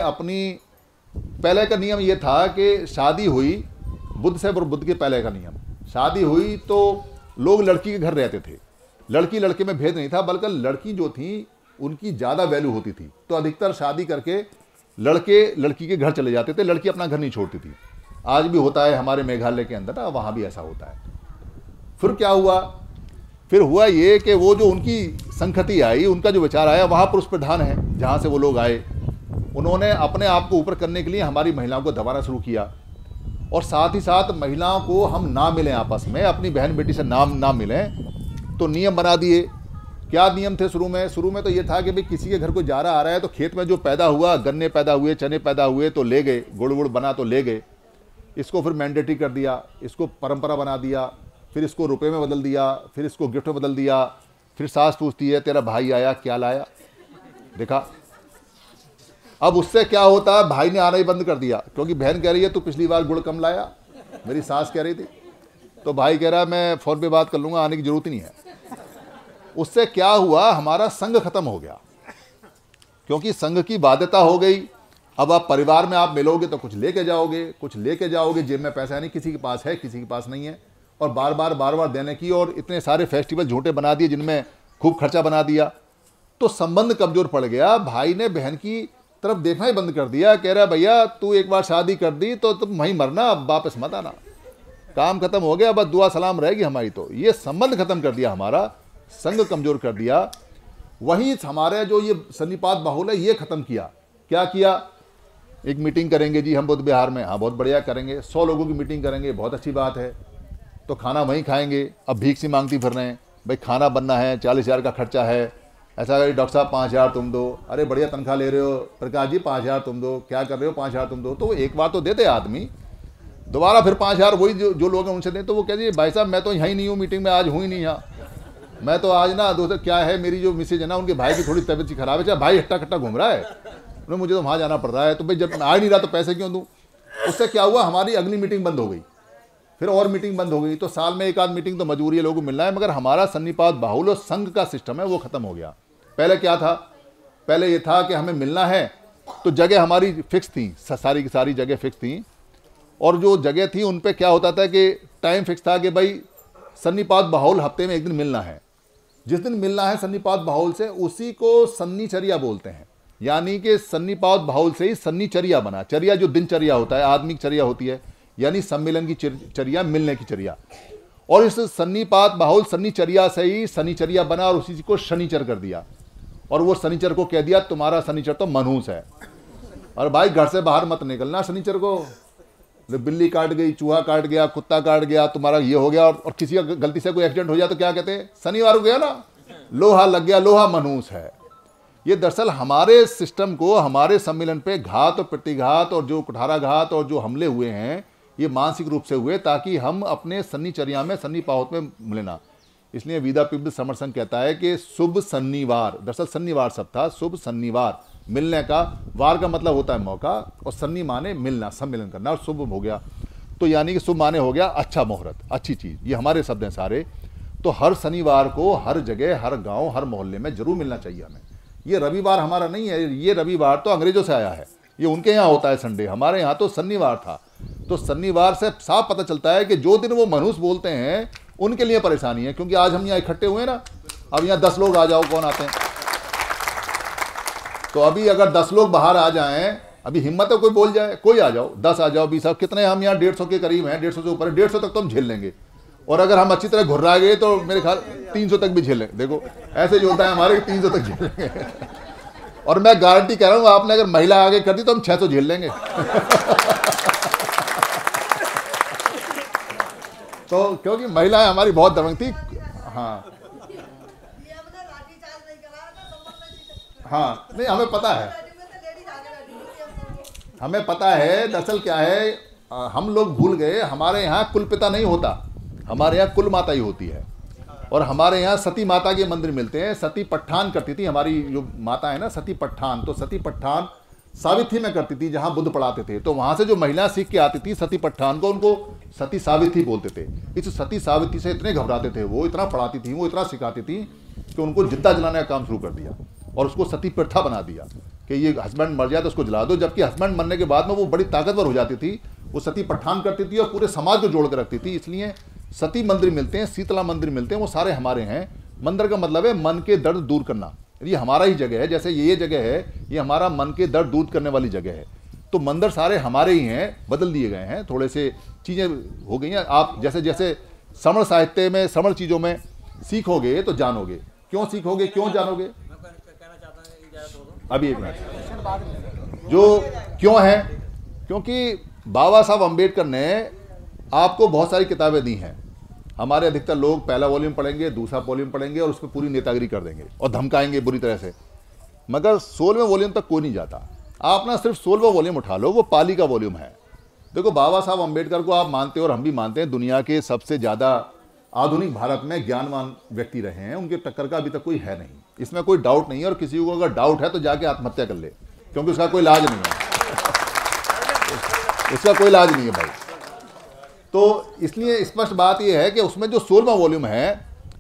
S6: पहले का नियम ये था कि शादी हुई, बुद्ध से और बुद्ध के पहले का नियम, शादी हुई तो लोग लड़की के घर रहते थे। लड़की लड़के में भेद नहीं था, बल्कि लड़की जो थी उनकी ज़्यादा वैल्यू होती थी। तो अधिकतर शादी करके लड़के लड़की के घर चले जाते थे, लड़की अपना घर नहीं छोड़ती थी। आज भी होता है हमारे मेघालय के अंदर ना, वहाँ भी ऐसा होता है। फिर क्या हुआ, फिर हुआ ये कि वो जो उनकी संगति आई, उनका जो विचार आया, वहाँ पुरुष प्रधान है जहाँ से वो लोग आए, उन्होंने अपने आप को ऊपर करने के लिए हमारी महिलाओं को दबाना शुरू किया। और साथ ही साथ महिलाओं को हम ना मिलें, आपस में अपनी बहन बेटी से ना मिलें, तो नियम बना दिए। क्या नियम थे शुरू में तो ये था कि भाई किसी के घर को जा रहा आ रहा है तो खेत में जो पैदा हुआ, गन्ने पैदा हुए, चने पैदा हुए तो ले गए, गुड़ बना तो ले गए। इसको फिर मैंडेटरी कर दिया, इसको परंपरा बना दिया, फिर इसको रुपए में बदल दिया, फिर इसको गिफ्ट में बदल दिया। फिर सास पूछती है तेरा भाई आया क्या लाया, देखा अब उससे क्या होता है, भाई ने आना ही बंद कर दिया, क्योंकि बहन कह रही है तू पिछली बार गुड़ कम लाया, मेरी सास कह रही थी, तो भाई कह रहा है मैं फ़ोन पे बात कर लूँगा, आने की ज़रूरत ही नहीं है। उससे क्या हुआ, हमारा संग खत्म हो गया, क्योंकि संग की बाध्यता हो गई। अब आप परिवार में आप मिलोगे तो कुछ लेके जाओगे, जेब में पैसा नहीं, किसी के पास है किसी के पास नहीं है, और बार बार देने की, और इतने सारे फेस्टिवल झूठे बना दिए जिनमें खूब खर्चा बना दिया, तो संबंध कमज़ोर पड़ गया। भाई ने बहन की तरफ देखना ही बंद कर दिया, कह रहा भैया तू एक बार शादी कर दी तो तुम वहीं मरना, अब वापस मत आना, काम खत्म हो गया, बस दुआ सलाम रहेगी हमारी। तो ये संबंध खत्म कर दिया, हमारा संग कमज़ोर कर दिया। वहीं हमारे जो ये सन्निपात बाहुल है ये खत्म किया। क्या किया, एक मीटिंग करेंगे जी हम बुद्ध विहार में, हाँ बहुत बढ़िया करेंगे, 100 लोगों की मीटिंग करेंगे, बहुत अच्छी बात है, तो खाना वहीं खाएंगे। अब भीख सी मांगती फिर रहे हैं, भाई खाना बनना है, 40,000 का खर्चा है, ऐसा करिए डॉक्टर साहब 5,000 तुम दो, अरे बढ़िया तनख्वाह ले रहे हो प्रकाश जी 5,000 तुम दो, क्या कर रहे हो 5,000 तुम दो। तो एक बार तो देते आदमी, दोबारा फिर 5,000 वही जो लोग हैं उनसे दें, तो वो कहते भाई साहब मैं तो यहीं नहीं हूँ, मीटिंग में आज हूँ ही नहीं यहाँ, मैं तो आज ना दोस्त क्या है, मेरी जो मिसेज है ना उनके भाई की थोड़ी तबीयत सी खराब है, चाहे भाई हट्टा कट्टा घूम रहा है, मुझे तो वहाँ जाना पड़ रहा है, तो भाई जब आ ही नहीं रहा तो पैसे क्यों दूँ। उससे क्या हुआ, हमारी अगली मीटिंग बंद हो गई, फिर और मीटिंग बंद हो गई। तो साल में एक आध मीटिंग तो मजबूरी है लोगों को मिलना है, मगर हमारा सन्निपात बाहुल और संघ का सिस्टम है वो खत्म हो गया। पहले क्या था, पहले ये था कि हमें मिलना है तो जगह हमारी फिक्स थी, सारी की सारी जगह फिक्स थी, और जो जगह थी उन पे क्या होता था कि टाइम फिक्स था कि भाई सन्निपात बाहुल हफ्ते में एक दिन मिलना है, जिस दिन मिलना है सन्निपात बाहुल से उसी को सन्निचर्या बोलते हैं। यानी कि सन्निपात बाहुल से ही सन्निचर्या बना, चर्या जो दिनचर्या होता है, आदमी की चर्या होती है, यानी सम्मेलन की चर्या, मिलने की चर्या, और इस सन्निपात बाहुल सन्निचर्या से ही शनिचर्या बना और उसी को शनिचर कर दिया, और वो शनिचर को कह दिया तुम्हारा शनिचर तो मनहूस है, और भाई घर से बाहर मत निकलना शनिचर को, बिल्ली काट गई, चूहा काट गया, कुत्ता काट गया, तुम्हारा ये हो गया, और किसी का गलती से कोई एक्सीडेंट हो जाए तो क्या कहते हैं, शनिवार को गया ना, लोहा लग गया, लोहा मनहूस है। ये दरअसल हमारे सिस्टम को, हमारे सम्मेलन पे घात और प्रतिघात और जो कुठाराघात और जो हमले हुए हैं ये मानसिक रूप से हुए, ताकि हम अपने सन्निचर्या में सन्निपात में मिलना। इसलिए विदा पिब्द समर संघ कहता है कि शुभ शनिवार, दरअसल शनिवार सब था, शुभ शनिवार, मिलने का, वार का मतलब होता है मौका, और सन्नी माने मिलना, सम्मेलन करना, और शुभ हो गया तो यानी कि शुभ माने हो गया अच्छा मुहूर्त, अच्छी चीज़, ये हमारे शब्द हैं सारे। तो हर शनिवार को हर जगह, हर गांव, हर मोहल्ले में जरूर मिलना चाहिए हमें। ये रविवार हमारा नहीं है, ये रविवार तो अंग्रेजों से आया है, ये उनके यहाँ होता है संडे, हमारे यहाँ तो शनिवार था। तो शनिवार से साफ पता चलता है कि जो दिन वो मनहूस बोलते हैं उनके लिए परेशानी है, क्योंकि आज हम यहाँ इकट्ठे हुए ना, अब यहाँ 10 लोग आ जाओ, कौन आते हैं, तो अभी अगर 10 लोग बाहर आ जाएं, अभी हिम्मत है कोई बोल जाए, कोई आ जाओ, 10 आ जाओ, 20 कितने हम यहाँ 150 के करीब हैं, 150 से ऊपर है, 150 तक तो हम झेल लेंगे, और अगर हम अच्छी तरह घुर्रा गए तो मेरे ख्याल 300 तक भी झेल लेंगे। देखो ऐसे जो होता है हमारे 300 तक झेल लेंगे, और मैं गारंटी कह रहा हूँ आपने अगर महिला आगे कर दी तो हम 600 झेल लेंगे। तो क्योंकि महिलाएं हमारी बहुत दबंग थी। हाँ हाँ, नहीं हमें पता है, हमें पता है दरअसल क्या है, हम लोग भूल गए, हमारे यहाँ कुल पिता नहीं होता, हमारे यहाँ कुल माता ही होती है, और हमारे यहाँ सती माता के मंदिर मिलते हैं। सती पट्ठान करती थी हमारी जो माता है ना, सती पट्ठान, तो सती पट्ठान सावित्री में करती थी जहाँ बुद्ध पढ़ाते थे, तो वहाँ से जो महिलाएं सीख के आती थी सती पट्ठान को, उनको सती सावित्री बोलते थे। इस सती सावित्री से इतने घबराते थे वो, इतना पढ़ाती थी वो, इतना सिखाती थी कि उनको जिंदा जलाने का काम शुरू कर दिया, और उसको सती प्रथा बना दिया कि ये हस्बैंड मर जाए तो उसको जला दो। जबकि हस्बैंड मरने के बाद में वो बड़ी ताकतवर हो जाती थी, वो सती पट्ठान करती थी और पूरे समाज को जोड़ कर रखती थी। इसलिए सती मंदिर मिलते हैं, शीतला मंदिर मिलते हैं, वो सारे हमारे हैं। मंदिर का मतलब है मन के दर्द दूर करना, ये हमारा ही जगह है। जैसे ये जगह है, ये हमारा मन के दर्द दूर करने वाली जगह है। तो मंदिर सारे हमारे ही हैं, बदल दिए गए हैं, थोड़े से चीज़ें हो गई हैं। आप जैसे जैसे श्रवण साहित्य में, श्रवण चीज़ों में सीखोगे तो जानोगे। क्यों सीखोगे, क्यों जानोगे? अभी एक मिनट, जो क्यों है, क्योंकि बाबा साहब अम्बेडकर ने आपको बहुत सारी किताबें दी हैं। हमारे अधिकतर लोग पहला वॉल्यूम पढ़ेंगे, दूसरा वॉल्यूम पढ़ेंगे और उस पर पूरी नेतागिरी कर देंगे और धमकाएंगे बुरी तरह से, मगर 16वें वॉल्यूम तक कोई नहीं जाता। आप ना सिर्फ 16वां वॉल्यूम उठा लो, वो पाली का वॉल्यूम है। देखो बाबा साहब अम्बेडकर को आप मानते हो और हम भी मानते हैं, दुनिया के सबसे ज़्यादा आधुनिक भारत में ज्ञानवान व्यक्ति रहे हैं, उनके टक्कर का अभी तक कोई है नहीं, इसमें कोई डाउट नहीं है। और किसी को अगर डाउट है तो जाके आत्महत्या कर ले, क्योंकि उसका कोई इलाज नहीं है, उसका कोई इलाज नहीं है भाई। तो इसलिए स्पष्ट बात यह है कि उसमें जो 16वां वॉल्यूम है,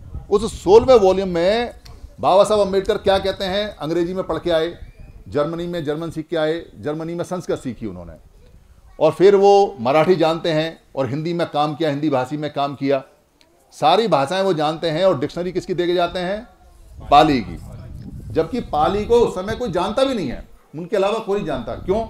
S6: उस 16वें वॉल्यूम में बाबा साहब अम्बेडकर क्या कहते हैं, अंग्रेजी में पढ़ के आए, जर्मनी में जर्मन सीख के आए, जर्मनी में संस्कृत सीखी उन्होंने, और फिर वो मराठी जानते हैं और हिंदी में काम किया, हिंदी भाषी में काम किया, सारी भाषाएं वो जानते हैं। और डिक्शनरी किसकी दे के जाते हैं? पाली की। जबकि पाली को उस समय कोई जानता भी नहीं है, उनके अलावा कोई नहीं जानता। क्यों?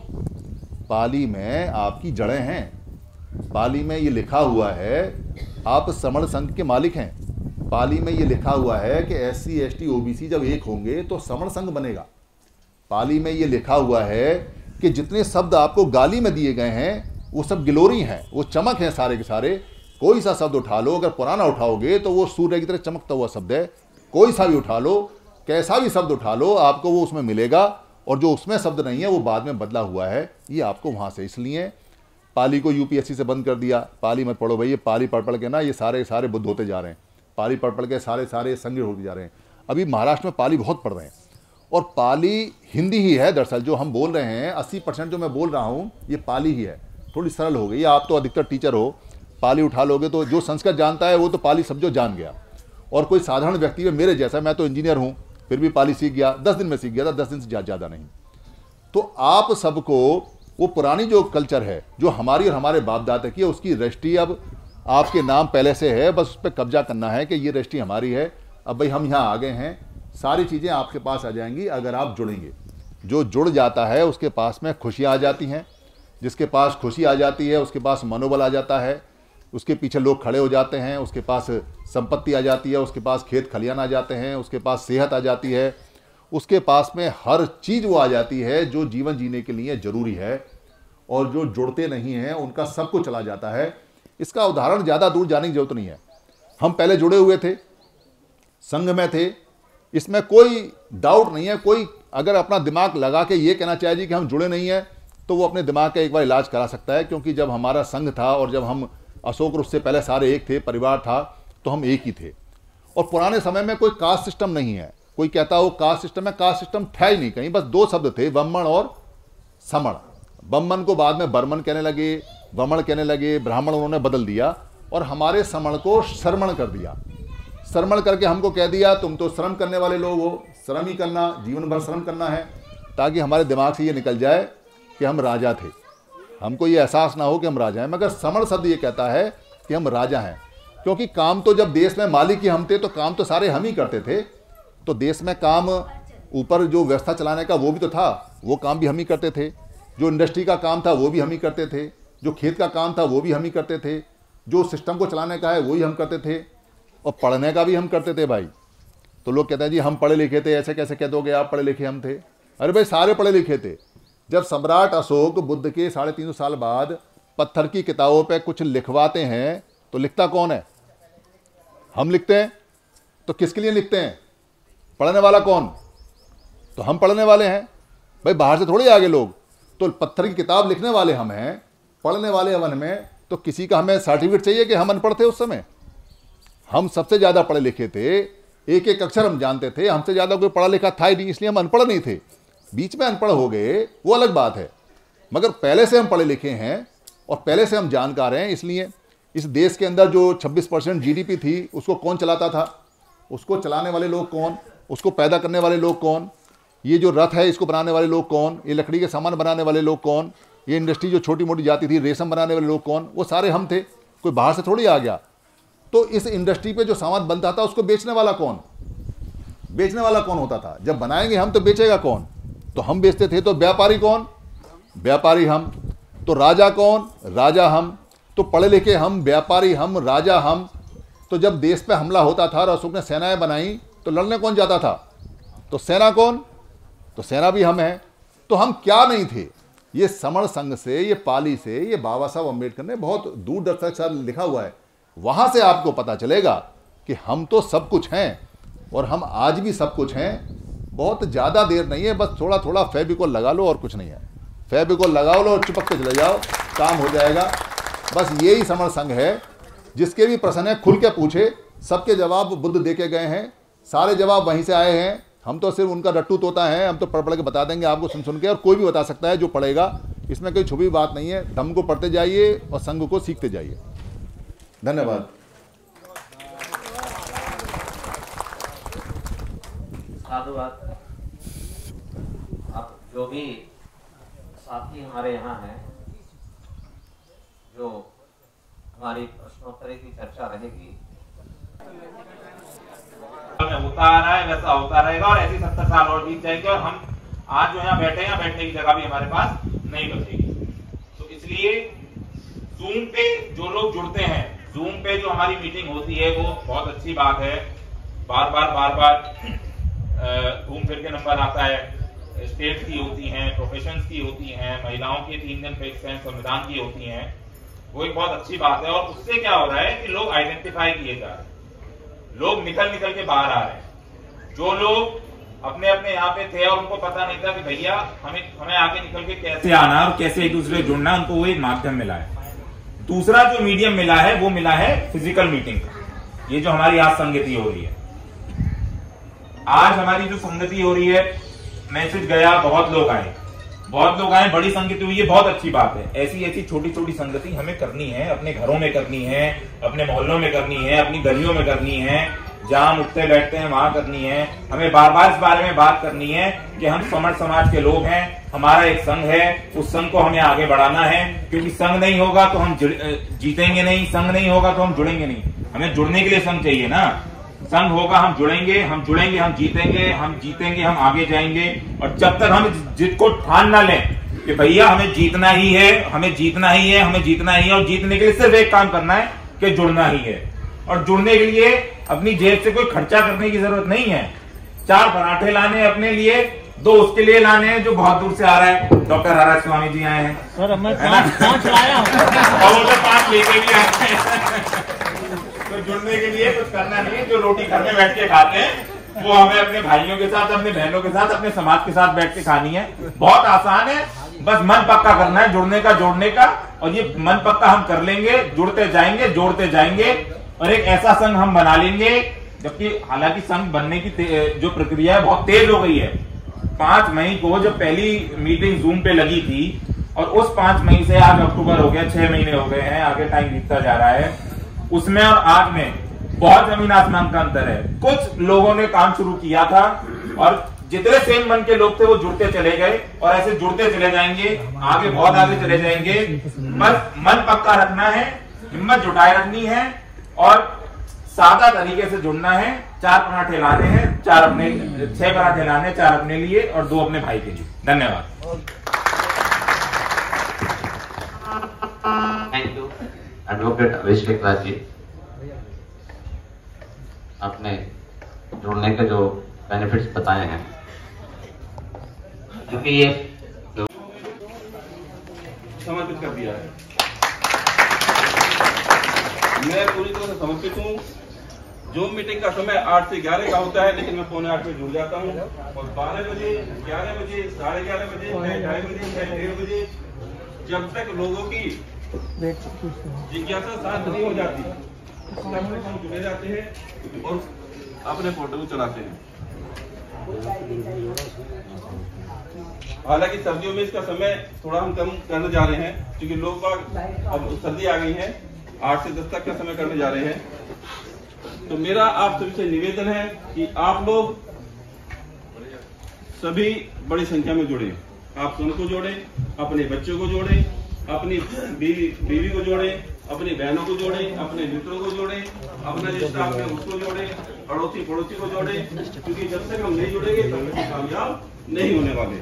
S6: पाली में आपकी जड़ें हैं। पाली में ये लिखा हुआ है आप समण संघ के मालिक हैं। पाली में ये लिखा हुआ है कि SC ST OBC जब एक होंगे तो समण संघ बनेगा। पाली में ये लिखा हुआ है कि जितने शब्द आपको गाली में दिए गए हैं वो सब गिलोरी हैं, वो चमक हैं सारे के सारे। कोई सा शब्द उठा लो, अगर पुराना उठाओगे तो वो सूर्य की तरह चमकता हुआ शब्द है। कोई सा भी उठा लो, कैसा भी शब्द उठा लो, आपको वो उसमें मिलेगा, और जो उसमें शब्द नहीं है वो बाद में बदला हुआ है, ये आपको वहाँ से। इसलिए पाली को UPSC से बंद कर दिया। पाली मत पढ़ो भाई, ये पाली पढ़ पढ़ के ना ये सारे बुद्ध होते जा रहे हैं। पाली पढ़ पढ़ के सारे संघ होते जा रहे हैं। अभी महाराष्ट्र में पाली बहुत पढ़ रहे हैं, और पाली हिंदी ही है दरअसल। जो हम बोल रहे हैं 80% जो मैं बोल रहा हूँ ये पाली ही है, थोड़ी सरल हो गई। आप तो अधिकतर टीचर हो, पाली उठा लोगे तो जो संस्कृत जानता है वो तो पाली सब जो जान गया, और कोई साधारण व्यक्ति है मेरे जैसा, मैं तो इंजीनियर हूँ फिर भी पाली सीख गया, 10 दिन में सीख गया था, 10 दिन से ज़्यादा नहीं। तो आप सबको वो पुरानी जो कल्चर है जो हमारी और हमारे बाप दादा की है, उसकी रजिस्ट्री अब आपके नाम पहले से है, बस उस पर कब्जा करना है कि ये रजिस्ट्री हमारी है। अब भाई हम यहाँ आ गए हैं, सारी चीज़ें आपके पास आ जाएंगी अगर आप जुड़ेंगे। जो जुड़ जाता है उसके पास में खुशियाँ आ जाती हैं, जिसके पास खुशी आ जाती है उसके पास मनोबल आ जाता है, उसके पीछे लोग खड़े हो जाते हैं, उसके पास संपत्ति आ जाती है, उसके पास खेत खलियान आ जाते हैं, उसके पास सेहत आ जाती है, उसके पास में हर चीज़ वो आ जाती है जो जीवन जीने के लिए ज़रूरी है। और जो जुड़ते नहीं हैं उनका सब कुछ चला जाता है। इसका उदाहरण ज़्यादा दूर जाने की जरूरत नहीं है। हम पहले जुड़े हुए थे, संघ में थे, इसमें कोई डाउट नहीं है। कोई अगर अपना दिमाग लगा के ये कहना चाहे जी कि हम जुड़े नहीं हैं, तो वो अपने दिमाग का एक बार इलाज करा सकता है। क्योंकि जब हमारा संघ था और जब हम अशोक उससे पहले सारे एक थे, परिवार था, तो हम एक ही थे। और पुराने समय में कोई कास्ट सिस्टम नहीं है। कोई कहता हो कास्ट सिस्टम है, कास्ट सिस्टम था ही नहीं कहीं, बस 2 शब्द थे, वम्मन और समण। बम्मन को बाद में बर्मन कहने लगे, वमण कहने लगे, ब्राह्मण उन्होंने बदल दिया, और हमारे समण को श्रमण कर दिया। श्रमण करके हमको कह दिया तुम तो श्रम करने वाले लोग हो, श्रम ही करना, जीवन भर श्रम करना है, ताकि हमारे दिमाग से ये निकल जाए कि हम राजा थे, हमको ये एहसास ना हो कि हम राजा हैं। मगर समण शब्द ये कहता है कि हम राजा हैं। क्योंकि काम तो जब देश में मालिक ही हम थे तो काम तो सारे हम ही करते थे। तो देश में काम ऊपर जो व्यवस्था चलाने का वो भी तो था, वो काम भी हम ही करते थे। जो इंडस्ट्री का काम था वो भी हम ही करते थे, जो खेत का काम था वो भी हम ही करते थे, जो सिस्टम को चलाने का है वही हम करते थे, और पढ़ने का भी हम करते थे भाई। तो लोग कहते हैं जी हम पढ़े लिखे थे, ऐसे कैसे कह दोगे आप पढ़े लिखे हम थे? अरे भाई सारे पढ़े लिखे थे। जब सम्राट अशोक बुद्ध के 350 साल बाद पत्थर की किताबों पे कुछ लिखवाते हैं तो लिखता कौन है? हम लिखते हैं। तो किसके लिए लिखते हैं? पढ़ने वाला कौन? तो हम पढ़ने वाले हैं भाई, बाहर से थोड़ी आगे लोग। तो पत्थर की किताब लिखने वाले हम हैं, पढ़ने वाले हम में। तो किसी का हमें सर्टिफिकेट चाहिए कि हम अनपढ़ थे? उस समय हम सबसे ज़्यादा पढ़े लिखे थे, एक एक अक्षर हम जानते थे, हमसे ज़्यादा कोई पढ़ा लिखा था ही नहीं, इसलिए हम अनपढ़ नहीं थे। बीच में अनपढ़ हो गए वो अलग बात है, मगर पहले से हम पढ़े लिखे हैं और पहले से हम जानकार हैं। इसलिए इस देश के अंदर जो 26% GDP थी उसको कौन चलाता था? उसको चलाने वाले लोग कौन? उसको पैदा करने वाले लोग कौन? ये जो रथ है इसको बनाने वाले लोग कौन? ये लकड़ी के सामान बनाने वाले लोग कौन? ये इंडस्ट्री जो छोटी मोटी जाती थी, रेशम बनाने वाले लोग कौन? वो सारे हम थे, कोई बाहर से थोड़ी आ गया। तो इस इंडस्ट्री पे जो सामान बनता था उसको बेचने वाला कौन? बेचने वाला कौन होता था? जब बनाएंगे हम तो बेचेगा कौन? तो हम बेचते थे। तो व्यापारी कौन? व्यापारी हम। तो राजा कौन? राजा हम। तो पढ़े लिखे हम, व्यापारी हम, राजा हम। तो जब देश पे हमला होता था और अशोक ने सेनाएं बनाई तो लड़ने कौन जाता था? तो सेना कौन? तो सेना भी हम हैं। तो हम क्या नहीं थे? ये समण संघ से, ये पाली से, ये बाबा साहब अम्बेडकर ने बहुत दूरदर्शी के साथ लिखा हुआ है। वहां से आपको पता चलेगा कि हम तो सब कुछ हैं और हम आज भी सब कुछ हैं। बहुत ज़्यादा देर नहीं है, बस थोड़ा थोड़ा फेविकोल लगा लो और कुछ नहीं है। फेविकोल लगा लो और चिपक के चले जाओ, काम हो जाएगा। बस यही समण संघ है। जिसके भी प्रश्न है खुल के पूछे, सबके जवाब बुद्ध दे के गए हैं, सारे जवाब वहीं से आए हैं। हम तो सिर्फ उनका रट्टू तोता है, हम तो पढ़ पढ़ के बता देंगे आपको सुन सुन के, और कोई भी बता सकता है जो पढ़ेगा, इसमें कोई छुपी बात नहीं है। धम्म को पढ़ते जाइए और संघ को सीखते जाइए। धन्यवाद।
S4: साधुवाद। अब जो भी साथी हमारे यहाँ हैं, जो हमारी प्रश्नोत्तरी की चर्चा रहेगी, होता आ रहा है वैसा होता रहेगा और ऐसी 70 साल और बीत जाएंगे और हम आज जो यहाँ बैठे हैं, बैठने की जगह भी हमारे पास नहीं बचेगी। तो इसलिए जूम पे जो लोग जुड़ते हैं, जूम पे जो हमारी मीटिंग होती है वो बहुत अच्छी बात है। बार बार घूम फिर के नंबर आता है। स्टेट की होती हैं, प्रोफेशंस की होती हैं, महिलाओं की 3 दिन फिक्स हैं, संविधान की होती हैं, वो एक बहुत अच्छी बात है। और उससे क्या हो रहा है कि लोग आइडेंटिफाई किए जा रहे हैं, लोग निकल के बाहर आ रहे हैं। जो लोग अपने अपने यहाँ पे थे और उनको पता नहीं था कि भैया हमें आगे निकल के कैसे आना और कैसे एक दूसरे से जुड़ना, उनको वो एक माध्यम मिला है। दूसरा जो मीडियम मिला है वो मिला है फिजिकल मीटिंग। ये जो हमारी आज संगति हो रही है, आज हमारी जो संगति हो रही है, मैसेज गया, बहुत लोग आए, बड़ी संगति हुई है, बहुत अच्छी बात है। ऐसी छोटी छोटी संगति हमें करनी है, अपने घरों में करनी है, अपने मोहल्लों में करनी है, अपनी गलियों में करनी है, जहां हम उठते बैठते हैं वहां करनी है। हमें बार बार इस बारे में बात करनी है कि हम समर्थ समाज के लोग हैं, हमारा एक संघ है, उस संघ को हमें आगे बढ़ाना है। क्योंकि संघ नहीं होगा तो हम जीतेंगे नहीं, संघ नहीं होगा तो हम जुड़ेंगे नहीं। हमें जुड़ने के लिए संघ चाहिए ना। संघ होगा, हम जुड़ेंगे, हम जीतेंगे, हम आगे जाएंगे। और जब तक हम जिद को ठान ना लें कि भैया हमें जीतना ही है, और जीतने के लिए सिर्फ एक काम करना है कि जुड़ना ही है। और जुड़ने के लिए अपनी जेब से कोई खर्चा करने की जरूरत नहीं है। 4 पराठे लाने अपने लिए, 2 उसके लिए लाने हैं जो बहुत दूर से आ रहा है। डॉक्टर हराज स्वामी जी आए हैं
S2: सर, मैं 5 लाया हूँ
S4: और वो 5 लेके भी आए हैं। तो जुड़ने के लिए कुछ करना नहीं है। जो रोटी घर में बैठ के खाते हैं वो हमें अपने भाइयों के साथ, अपने बहनों के साथ, अपने समाज के साथ बैठ के खानी है। बहुत आसान है, बस मन पक्का करना है जुड़ने का, जोड़ने का। और ये मन पक्का हम कर लेंगे, जुड़ते जाएंगे, जोड़ते जाएंगे और एक ऐसा संघ हम बना लेंगे। जबकि हालांकि संघ बनने की जो प्रक्रिया है बहुत तेज हो गई है। 5 मई को जब पहली मीटिंग जूम पे लगी थी और उस 5 मई से आज अक्टूबर हो गया, 6 महीने हो गए हैं, आगे टाइम बीतता जा रहा है। उसमें और आज में बहुत जमीन आसमान का अंतर है। कुछ लोगों ने काम शुरू किया था और जितने सेम मन के लोग थे वो जुड़ते चले गए और ऐसे जुड़ते चले जाएंगे, आगे बहुत आगे चले जाएंगे। बस मन पक्का रखना है, हिम्मत जुटाए रखनी है और सादा तरीके से जुड़ना है। 4 पराठे लाने हैं, 6 पराठे लाने, 4 अपने लिए और 2 अपने भाई के लिए। धन्यवाद।
S7: Thank you advocate Abhishek Raj ji. आपने जुड़ने के जो बेनिफिट्स बताए हैं, क्योंकि ये
S8: समर्पित कर दिया है। मैं पूरी तरह से समर्पित हूँ। जूम मीटिंग का समय 8 से 11 का होता है, लेकिन मैं 7:45 में जुड़ जाता हूँ और 12 बजे, 11 बजे, 11:30 बजे, 2:30 बजे, 1:30 बजे, जब तक लोगों की जिज्ञासा शांत नहीं हो जाती तब तक हम जुड़े जाते हैं और अपने पोर्टल को चलाते हैं। हालांकि सर्दियों में इसका समय थोड़ा हम कम करने जा रहे हैं, क्योंकि लोग बाग अब सर्दी आ गई है, 8 से 10 तक का समय करने जा रहे हैं। तो मेरा आप सभी से निवेदन है कि आप लोग सभी बड़ी संख्या में जुड़े। आप स्वयं को जोड़ें, अपने बच्चों को जोड़ें, अपनी बीवी को जोड़ें, अपनी बहनों को जोड़ें, अपने मित्रों को जोड़ें, अपना रिश्ता अपने उसको जोड़ें, पड़ोसी को जोड़ें, क्योंकि जब तक हम नहीं जुड़ेंगे तब तक कामयाब नहीं होने वाले।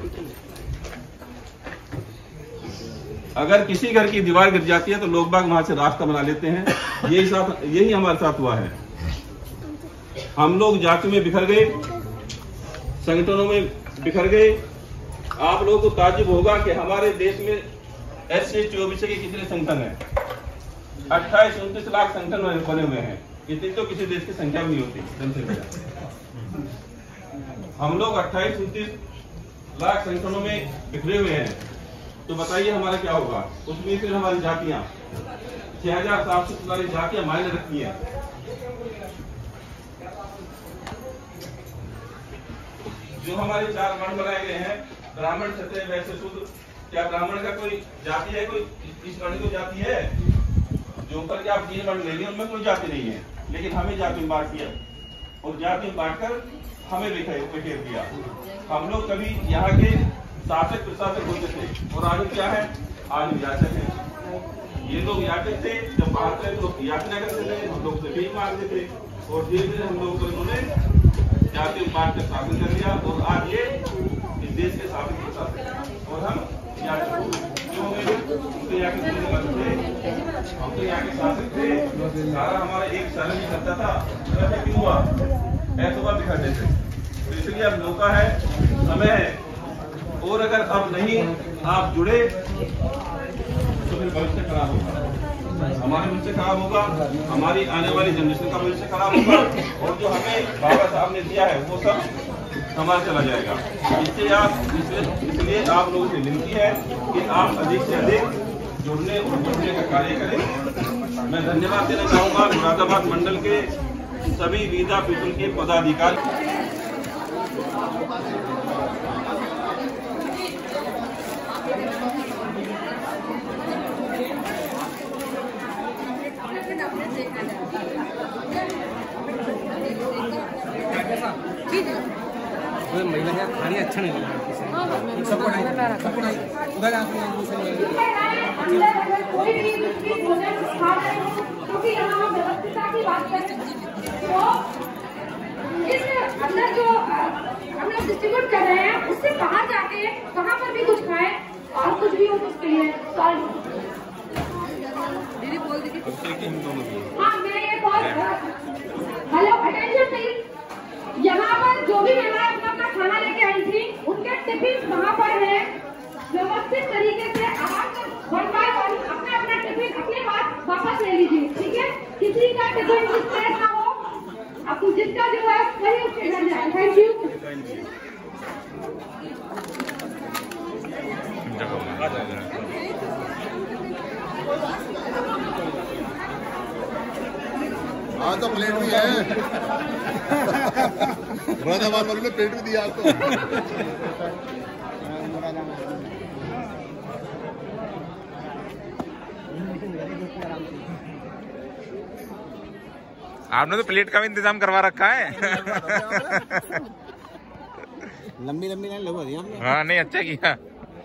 S8: अगर किसी घर की दीवार गिर जाती है तो लोग बाग वहां से रास्ता बना लेते हैं। यही हमारे साथ हुआ है। हम लोग जाति में बिखर गए, संगठनों में बिखर गए। आप लोगों को ताज्जुब होगा कि हमारे देश में SC OBC के कितने संगठन हैं। 28-29 लाख संगठन बने हुए हैं। इतनी तो किसी देश की संख्या भी नहीं होती जनसंख्या। हम लोग 28-29 लाख संगठनों में बिखरे हुए हैं, तो बताइए हमारा क्या होगा। उसमें फिर हमारी जातियां 6744 जातियां मायने रखती हैं। जो हमारे 4 वर्ण बनाए गए हैं, ब्राह्मण, क्षत्रिय, वैश्य, शूद्र, क्या ब्राह्मण का कोई जाति है? कोई इस वर्ण को जाति है? जो ऊपर के आप 3 वर्ण ले लिए उनमें कोई जाति नहीं है, लेकिन हमें जाति में बांट दिया और जाति में बांटकर हमें बिखेर दिया। हम लोग कभी यहाँ के शासक प्रशासक होते थे और आज क्या है? आज याचक है। ये लोग याचक थे, जब बाहर थे तो याचना करते थे, हम लोग से भीख मांगते थे और धीरे धीरे हम लोग को इन्होंने जाति में बांट कर शासन कर दिया और आज ये इस देश के शासन प्रशासक है और हम क्यों उनके यहाँ के हम तो यहाँ के शासक थे, सारा हमारा एक शरण ही करता था, ऐसा क्यों हुआ? ऐसा हुआ दिखाते थे। तो इसलिए अब मौका है, समय है, और अगर अब नहीं आप जुड़े तो फिर भविष्य खराब होगा, हमारा भविष्य खराब होगा, हमारी आने वाली जनरेशन का भविष्य खराब होगा और जो हमें बाबा साहब ने दिया है वो सब हमारा चला जाएगा। इसलिए आप लोगों से विनती है कि आप अधिक से अधिक जुड़ने और बढ़ने का कार्य करें। मैं धन्यवाद देना चाहूंगा मुरादाबाद मंडल के सभी विदा पीपल के पदाधिकारी।
S2: महिला का खाने अच्छा नहीं लगा
S9: कोई भी भोजन खा रहे हो, क्योंकि यहाँ हम व्यवस्थितता की बात करते हैं, तो इस अंदर जो हम लोग डिस्ट्रीब्यूट कर रहे हैं उससे बाहर जाके कहाँ पर भी कुछ खाएं और कुछ भी हो उसके लिए दीदी बोल दीजिए। हाँ, मैं ये हेलो अटेंशन प्लीज। यहाँ पर जो भी महिलाएं अपना खाना लेके आई थी उनके टिफिन कहाँ पर है, व्यवस्थित तरीके से आप 1 बाय 1 अपना अपना टिफिन अपने पास वापस ले लीजिए, ठीक है? किसी का टिफिन मिसप्लेस ना हो, अब जिसका जो है वही उसके घर जाए। Thank you.
S6: हाँ तो प्लेट भी है, मुरादाबाद वालों ने प्लेट भी दिया आपको।
S10: आपने तो प्लेट का भी इंतजाम करवा रखा है।
S2: लंबी लंबी लाइन लगवा दी आपने।
S10: हाँ नहीं, अच्छा किया।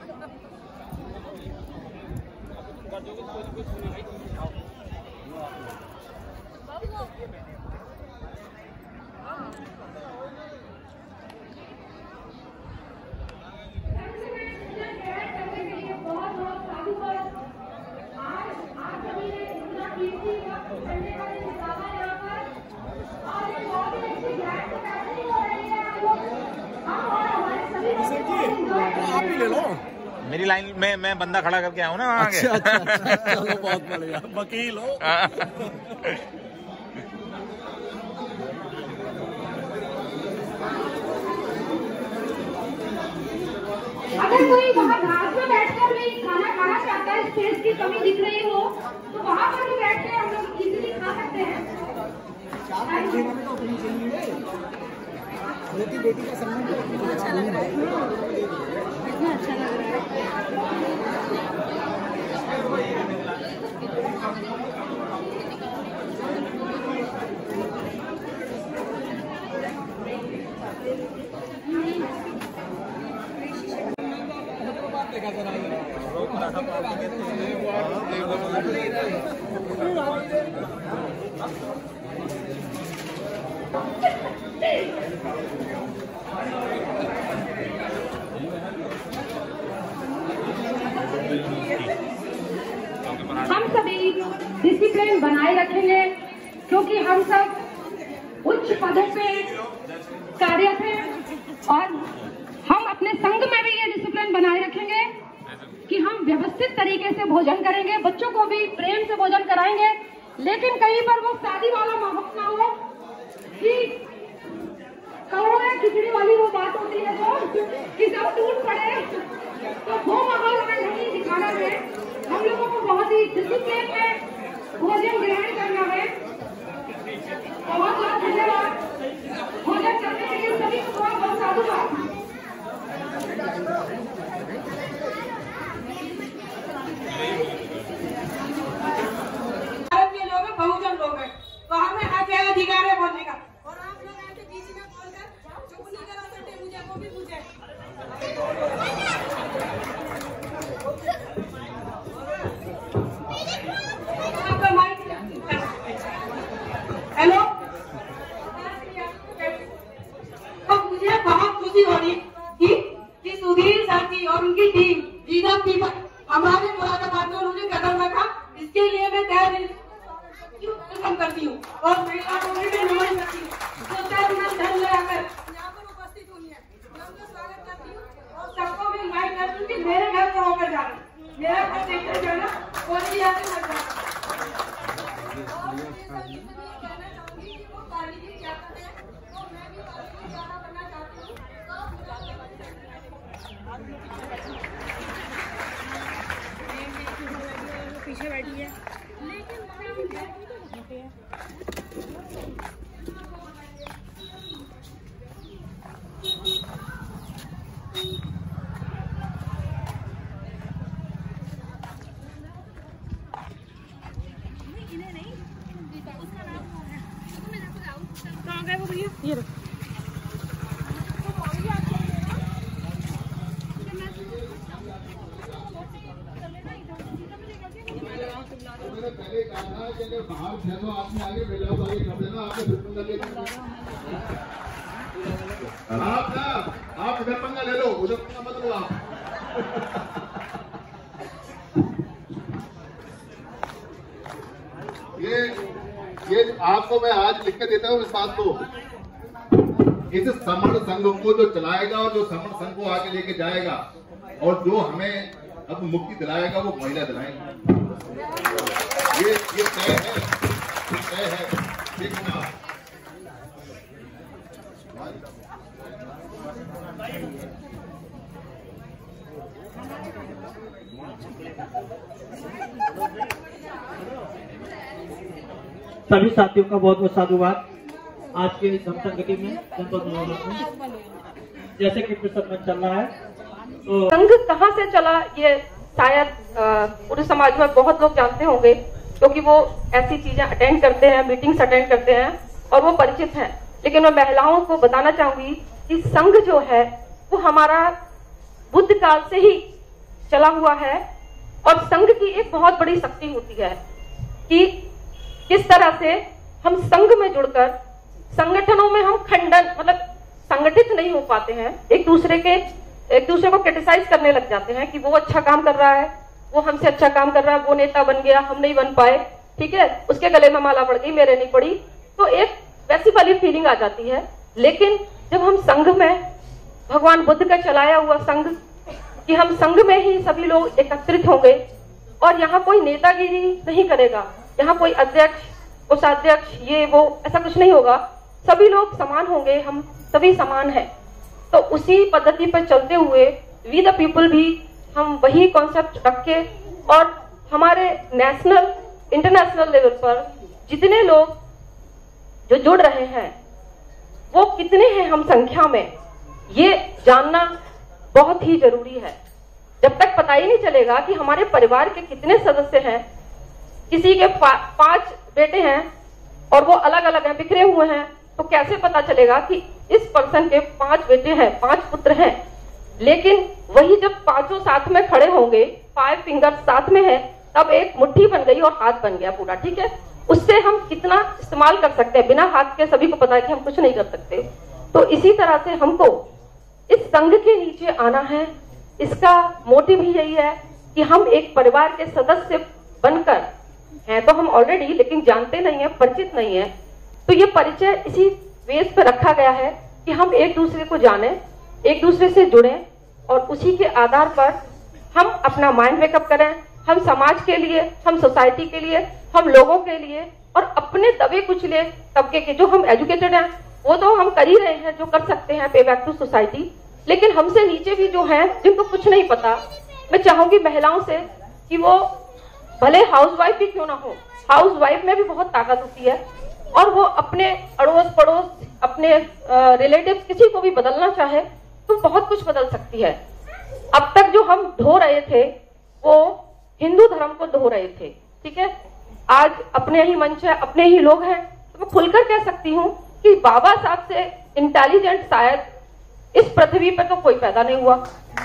S2: आप ही ले लो।
S10: मेरी लाइन में मैं बंदा खड़ा करके आऊँ ना वहाँ आगे।
S2: अच्छा, चलो बहुत बढ़िया, वकील हो।
S9: अगर कोई वहाँ घास में बैठकर भी खाना खाना चाहता है, स्पेस की कमी दिख रही हो, तो वहाँ पर भी बैठ के हम लोग इजीली खा सकते हैं।
S2: बेटी का सम्मान अच्छा लग रहा है,
S9: इतना अच्छा लग रहा है। हम सभी डिसिप्लिन बनाए रखेंगे, क्योंकि हम सब उच्च पदों पे कार्यरत हैं और हम अपने संघ में भी ये डिसिप्लिन बनाए रखेंगे कि हम व्यवस्थित तरीके से भोजन करेंगे, बच्चों को भी प्रेम से भोजन कराएंगे, लेकिन कहीं पर वो शादी वाला माहौल ना हो कि कहो है खिचड़ी वाली वो बात होती है जो कि जब टूट पड़े, तो वो माहौल हमें नहीं दिखाना है। हम लोगों को बहुत ही डिसिप्लिन में भोजन ग्रहण करना है। बहुत बहुत धन्यवाद। भोजन करने के लिए सभी को बहुत बहुत साधुवाद। जी और उनकी टीम लीडा पीपल हमारे मुरादाबाद में उन्होंने कदम रखा, इसके लिए मैं तहे दिल वेलकम करती हूँ और महिला को भी नमन करती हूँ। धन लगाकर यहाँ पर उपस्थित हुई है, मैं उनका स्वागत करती हूँ और सबको भी इन्वाइट करती हूँ कि मेरे घर पर होकर जाना, मेरा घर देखकर जाना और भी आगे मत जाना। पीछे बैठी है ये
S6: पहले कहा था कि अगर बाहर फैलो आपने आगे बेटा आगे कर देना, आपने फिर पंगा ले आप इधर पंगा ले लो, उधर पंगा मत लो आप। ये आपको मैं आज लिख के देता हूँ इस बात को, इस समण संघ को जो चलाएगा और जो समण संघ को आगे लेके जाएगा और जो हमें अब मुक्ति दिलाएगा वो महिला दिलाएंगे। ये तय है, तय है, ठीक ना।
S5: सभी साथियों का बहुत बहुत साधुवाद। आज के इस धमसंगति में जनपद में जैसे कि प्रसन्न चल रहा है, तो
S3: संघ कहाँ से चला ये शायद पूरे समाज में बहुत लोग जानते होंगे, क्योंकि वो ऐसी चीजें अटेंड करते हैं, मीटिंग्स अटेंड करते हैं और वो परिचित हैं। लेकिन मैं महिलाओं को बताना चाहूंगी कि संघ जो है वो हमारा बुद्ध काल से ही चला हुआ है और संघ की एक बहुत बड़ी शक्ति होती है कि किस तरह से हम संघ में जुड़कर संगठनों में हम खंडन मतलब संगठित नहीं हो पाते हैं, एक दूसरे को क्रिटिसाइज करने लग जाते हैं कि वो अच्छा काम कर रहा है, वो हमसे अच्छा काम कर रहा है, वो नेता बन गया, हम नहीं बन पाए, ठीक है, उसके गले में माला पड़ गई, मेरे नहीं पड़ी, तो एक वैसी वाली फीलिंग आ जाती है। लेकिन जब हम संघ में, भगवान बुद्ध का चलाया हुआ संघ, कि हम संघ में ही सभी लोग एकत्रित होंगे और यहाँ कोई नेतागिरी नहीं करेगा, यहाँ कोई अध्यक्ष कोषाध्यक्ष ये वो ऐसा कुछ नहीं होगा, सभी लोग समान होंगे, हम सभी समान हैं। तो उसी पद्धति पर चलते हुए वी द पीपल भी हम वही कॉन्सेप्ट रख के और हमारे नेशनल इंटरनेशनल लेवल पर जितने लोग जो जुड़ रहे हैं वो कितने हैं हम संख्या में, ये जानना बहुत ही जरूरी है। जब तक पता ही नहीं चलेगा कि हमारे परिवार के कितने सदस्य हैं, किसी के 5 बेटे हैं और वो अलग अलग हैं, बिखरे हुए हैं, तो कैसे पता चलेगा कि इस पर्सन के 5 बेटे हैं, 5 पुत्र हैं। लेकिन वही जब 5 साथ में खड़े होंगे, 5 फिंगर्स साथ में है, तब एक मुट्ठी बन गई और हाथ बन गया पूरा, ठीक है। उससे हम कितना इस्तेमाल कर सकते हैं, बिना हाथ के सभी को पता है कि हम कुछ नहीं कर सकते। तो इसी तरह से हमको इस संघ के नीचे आना है। इसका मोटिव ही यही है कि हम एक परिवार के सदस्य बनकर हैं, तो हम ऑलरेडी, लेकिन जानते नहीं है, परिचित नहीं है। तो ये परिचय इसी बेस पे रखा गया है कि हम एक दूसरे को जाने, एक दूसरे से जुड़े और उसी के आधार पर हम अपना माइंड मेकअप करें, हम समाज के लिए, हम सोसाइटी के लिए, हम लोगों के लिए और अपने दबे कुचले तबके के, जो हम एजुकेटेड हैं वो तो हम कर ही रहे हैं, जो कर सकते हैं, पे बैक टू सोसाइटी। लेकिन हमसे नीचे भी जो हैं जिनको कुछ नहीं पता, मैं चाहूंगी महिलाओं से कि वो भले हाउसवाइफ भी क्यों ना हो, हाउसवाइफ में भी बहुत ताकत होती है और वो अपने अड़ोस पड़ोस, अपने रिलेटिव्स, किसी को भी बदलना चाहे तो बहुत कुछ बदल सकती है। अब तक जो हम ढो रहे थे वो हिंदू धर्म को ढो रहे थे, ठीक है। आज अपने ही मंच है, अपने ही लोग हैं, तो मैं खुलकर कह सकती हूँ कि बाबा साहब से इंटेलिजेंट शायद इस पृथ्वी पर तो कोई पैदा नहीं हुआ।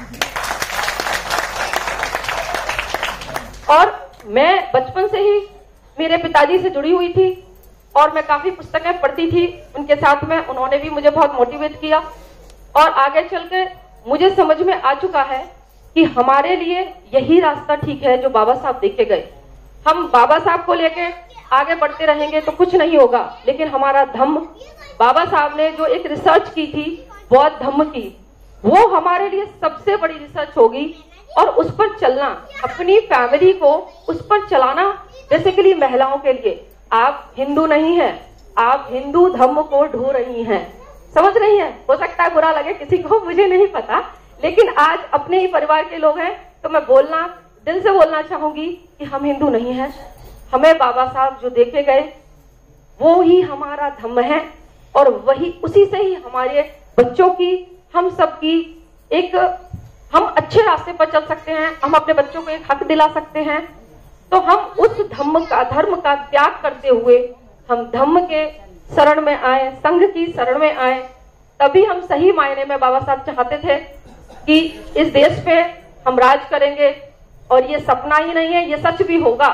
S3: और मैं बचपन से ही मेरे पिताजी से जुड़ी हुई थी और मैं काफी पुस्तकें पढ़ती थी उनके साथ में, उन्होंने भी मुझे बहुत मोटिवेट किया और आगे चल के
S11: मुझे समझ में आ चुका है कि हमारे लिए यही रास्ता ठीक है जो बाबा साहब देखे गए। हम बाबा साहब को लेके आगे बढ़ते रहेंगे तो कुछ नहीं होगा, लेकिन हमारा धम्म, बाबा साहब ने जो एक रिसर्च की थी बौद्ध धम्म की, वो हमारे लिए सबसे बड़ी रिसर्च होगी। और उस पर चलना, अपनी फैमिली को उस पर चलाना, बेसिकली महिलाओं के लिए। आप हिंदू नहीं हैं, आप हिंदू धम्म को ढो रही हैं, समझ रही हैं। हो सकता है बुरा लगे किसी को, मुझे नहीं पता, लेकिन आज अपने ही परिवार के लोग हैं तो मैं दिल से बोलना चाहूंगी कि हम हिंदू नहीं हैं। हमें बाबा साहब जो देखे गए वो ही हमारा धम्म है, और वही, उसी से ही हमारे बच्चों की, हम सबकी एक, हम अच्छे रास्ते पर चल सकते हैं, हम अपने बच्चों को एक हक दिला सकते हैं। तो हम उस धर्म का त्याग करते हुए हम धम्म के शरण में आए, संघ की शरण में आए, तभी हम सही मायने में, बाबा साहब चाहते थे कि इस देश पे हम राज करेंगे, और ये सपना ही नहीं है, ये सच भी होगा।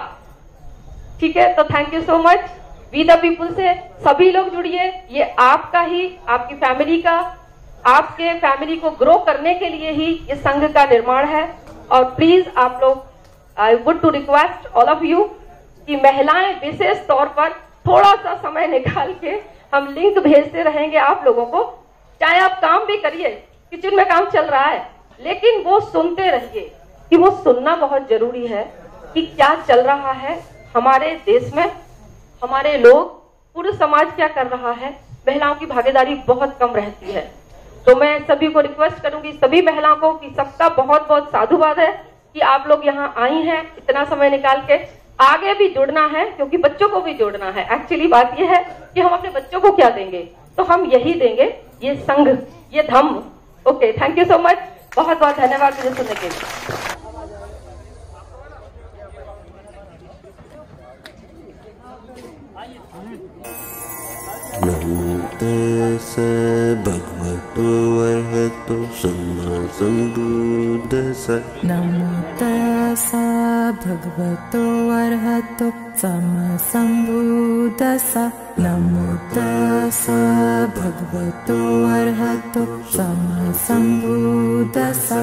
S11: ठीक है, तो thank you so much. We the people से सभी लोग जुड़िए, ये आपका ही, आपकी फैमिली का, आपके फैमिली को ग्रो करने के लिए ही ये संघ का निर्माण है। और प्लीज आप लोग, I would to request all of you कि महिलाएं विशेष तौर पर थोड़ा सा समय निकाल के हम लिंक भेजते रहेंगे आप लोगों को। चाहे आप काम भी करिए, किचन में काम चल रहा है, लेकिन वो सुनते रहिए, कि वो सुनना बहुत जरूरी है कि क्या चल रहा है हमारे देश में, हमारे लोग, पूरे समाज क्या कर रहा है। महिलाओं की भागीदारी बहुत कम रहती है। तो मैं सभी को रिक्वेस्ट करूंगी, सभी महिलाओं को, कि सबका बहुत बहुत साधुवाद है कि आप लोग यहाँ आई हैं इतना समय निकाल के। आगे भी जुड़ना है, क्योंकि बच्चों को भी जोड़ना है। एक्चुअली बात यह है कि हम अपने बच्चों को क्या देंगे, तो हम यही देंगे, ये संघ, ये Dhamma. Okay, thank you so much, बहुत बहुत धन्यवाद मुझे सुनने के लिए।
S1: नमो तस्सै भगवतो अरहतो सम्मा सम्बुद्दस्सै।
S12: नमो तस्सै भगवतो अरहतो सम्मा सम्बुद्दस्सै। नमो तस्सै भगवतो अरहतो सम्मा सम्बुद्दस्सै।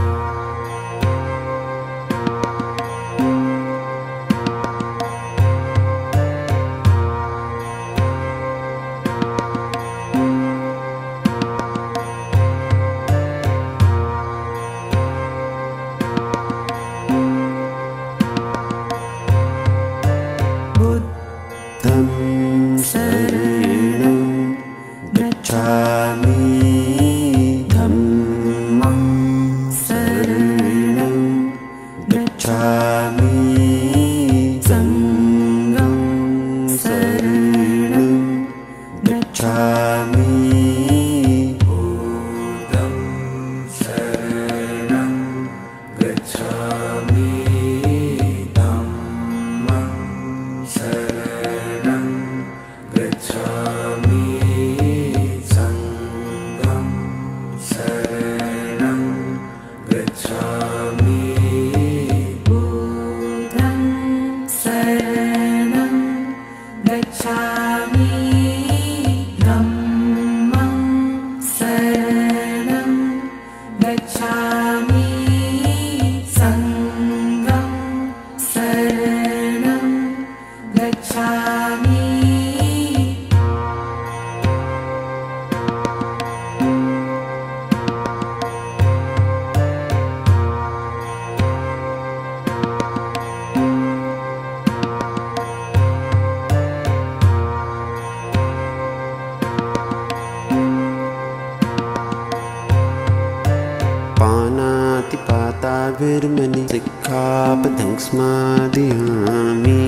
S1: पानातिपाताभिर्मणि सिक्खापदं स्मादयामि।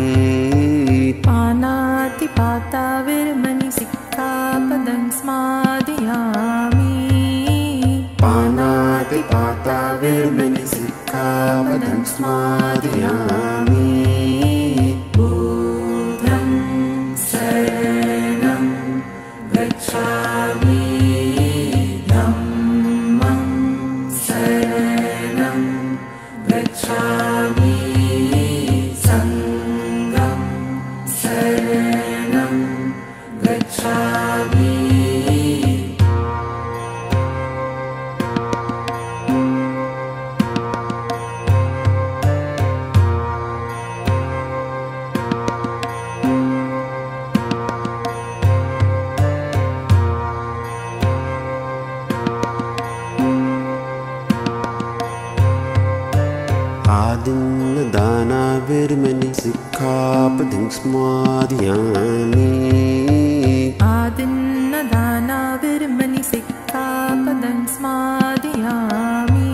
S12: पानातिपाताभिर्मणि सिक्खापदं स्मादयामि।
S1: पानातिपाताभिर्मणि सिक्खापदं स्मादयामि।
S12: बुद्धं शरणं गच्छामि। धम्मं शरणं गच्छामि। संघं शरणं गच्छामि।
S1: आदिन्नदानाविर्मणि सिक्खापदं समादयामि
S12: आदिन्नदानाविर्मणि सिक्खापदं समादयामि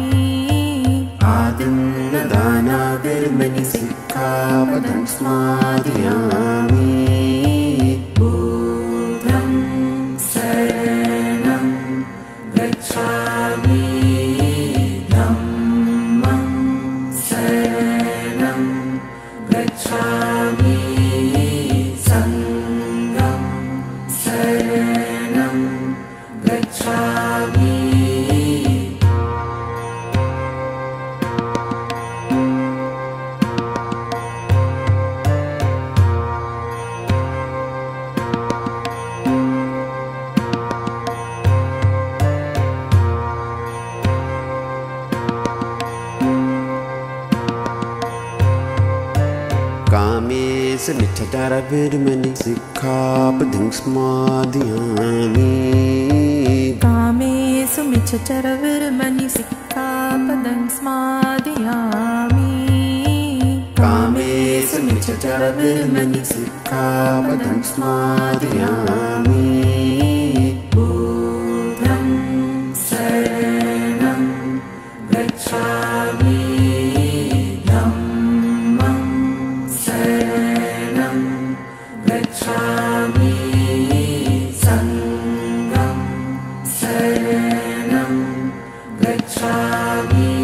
S1: आदिन्नदानाविर्मणि सिक्खापदं समादयामि
S12: बुद्धं शरणं गच्छामि धम्मं शरणं गच्छामि संघं शरणं गच्छामि
S1: कामेश मिच्छाचारविर्मणि सिक्खापदं समादयामि
S12: कामेषु मिच्छाचारविर्मणि सिक्खापदं समादयामि
S1: कामेषु मिच्छाचारविर्मणि सिक्खापदं समादयामि
S12: बुद्धं शरणं गच्छामि धम्मं शरणं गच्छामि संघं शरणं गच्छामि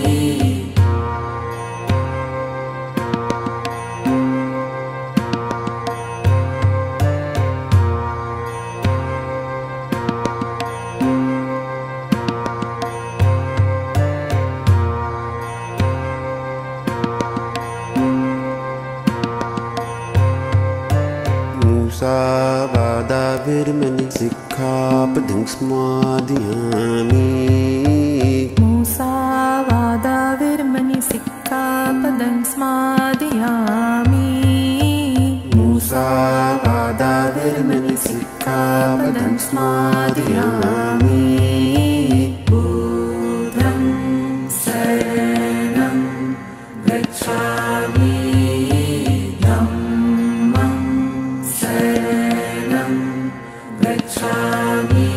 S1: मूसावादाविर्मणि सिक्खापदं समादयामि
S12: मूसावादाविर्मणि सिक्खापदं समादयामि
S1: मूसावादाविर्मणि सिक्खापदं समादयामि
S12: बुद्धं शरणं गच्छामि धम्मं शरणं गच्छामि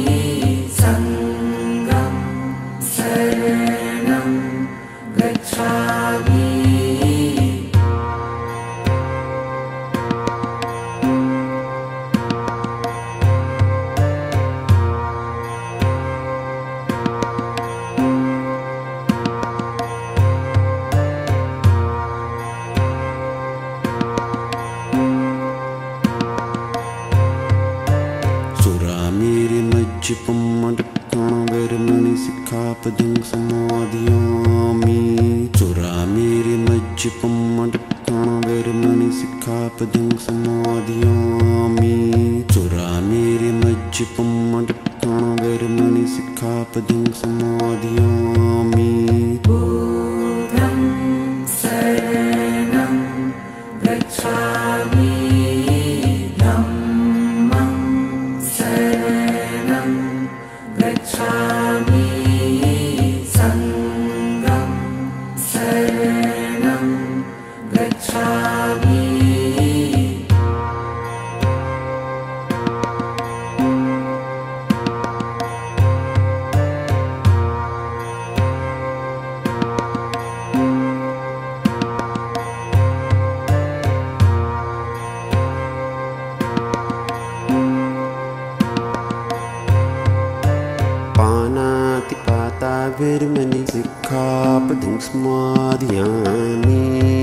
S12: संघं शरणं गच्छामि
S1: सुरामेरिमज्जिपम्मटप्राणविर्मणि सिक्खापदं समादयामि सुरामेरिमज्जिपम्मटप्राणविर्मणि सिक्खापदं समादयामि सुरामेरिमज्जिपम्मटप्राणविर्मणि सिक्खापदं समादयामि
S12: बुद्धं शरणं गच्छामि धम्मं शरणं गच्छामि संघं शरणं गच्छामि
S1: पानातिपाताविर्मणि सिक्खापदं समादयामि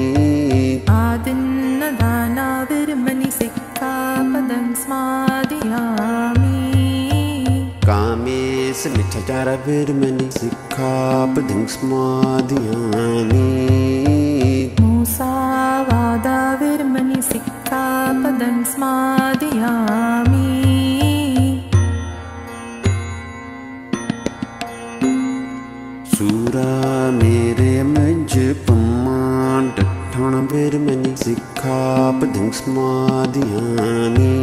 S12: आदिन्नदानाविर्मणि सिक्खापदं समादयामि
S1: कामेश मिच्छाचारविर्मणि सिक्खापदं समादयामि
S12: मूसावादाविर्मणि सिक्खापदं समादयामि
S1: सुरामेरिमज्जिपम्मटप्राणविर्मणि सिक्खापदं समादयामि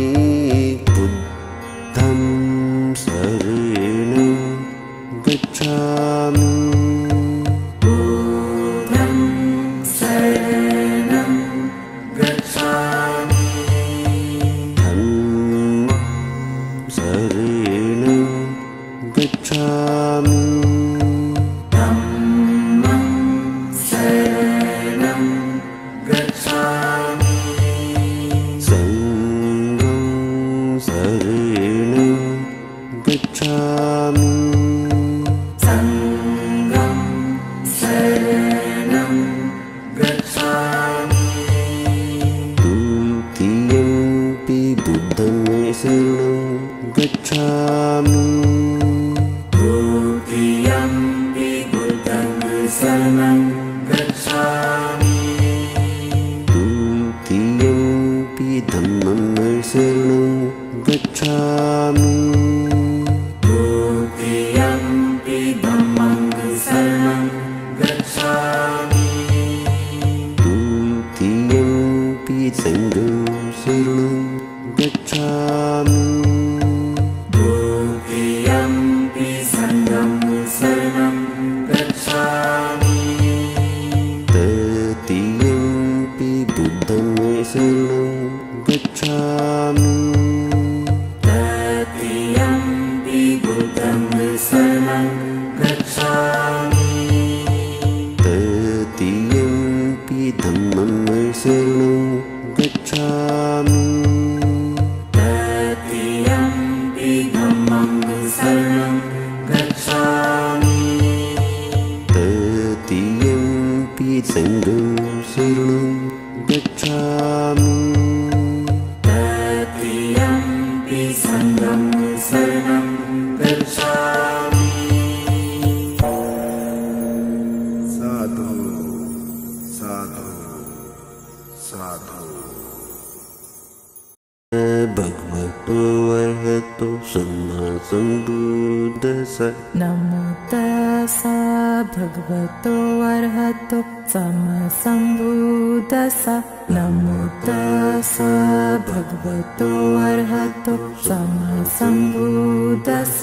S1: बुद्धं शरणं गच्छामि
S12: बुद्धं शरणं गच्छामि
S1: द्वितीयम्पि धम्मं शरणं गच्छामि
S12: द्वितीयम्पि धम्मं शरणं गच्छामि
S1: द्वितीयम्पि संघं शरणं गच्छामि
S12: द्वितीयम्पि संघं शरणं गच्छामि
S1: तृतीयम्पि बुद्धं शरणं गच्छामि
S12: तृतीयम्पि बुद्धं शरणं गच्छामि
S1: तृतीयम्पि धम्मं शरणं गच्छामि
S12: तृतीयम्पि धम्मं शरणं गच्छामि
S1: तृतीयम्पि संघं शरणं गच्छामि
S12: तृतीयम्पि संघं शरणं गच्छामि
S1: साधु साधु साधु भगवतो वरहतो सम्मा सम्बुद्धस्स
S12: नमो तस्सा भगवतो अरहतो सम्मा सम्बुद्धस्स नमो तस्सा भगवतो अरहतो सम्मा सम्बुद्धस्स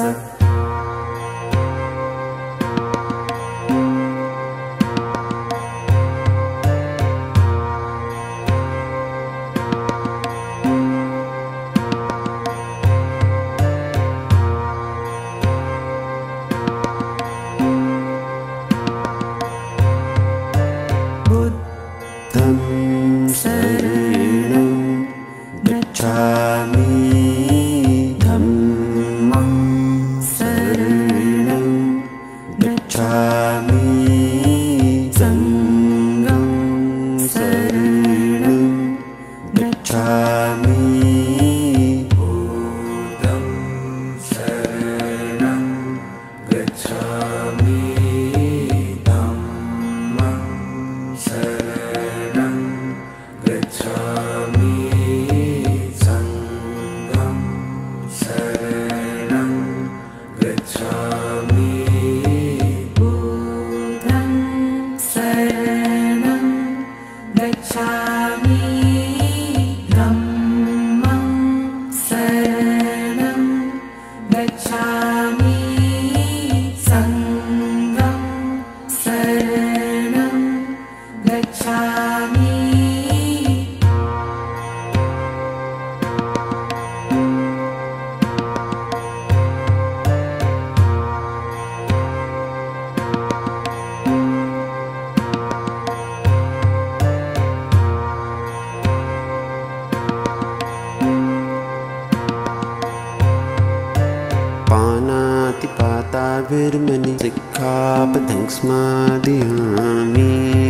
S1: बुद्धं शरणं गच्छामि धम्मं शरणं गच्छामि संघं शरणं गच्छामि बुद्धं शरणं गच्छामि धम्मं शरणं गच्छामि संघं शरणं गच्छामि
S12: बुद्धं शरणं गच्छामि धम्मं शरणं गच्छामि संघं शरणं गच्छामि
S1: पानातिपाता विरमणि सिक्खापदं स्मादयामि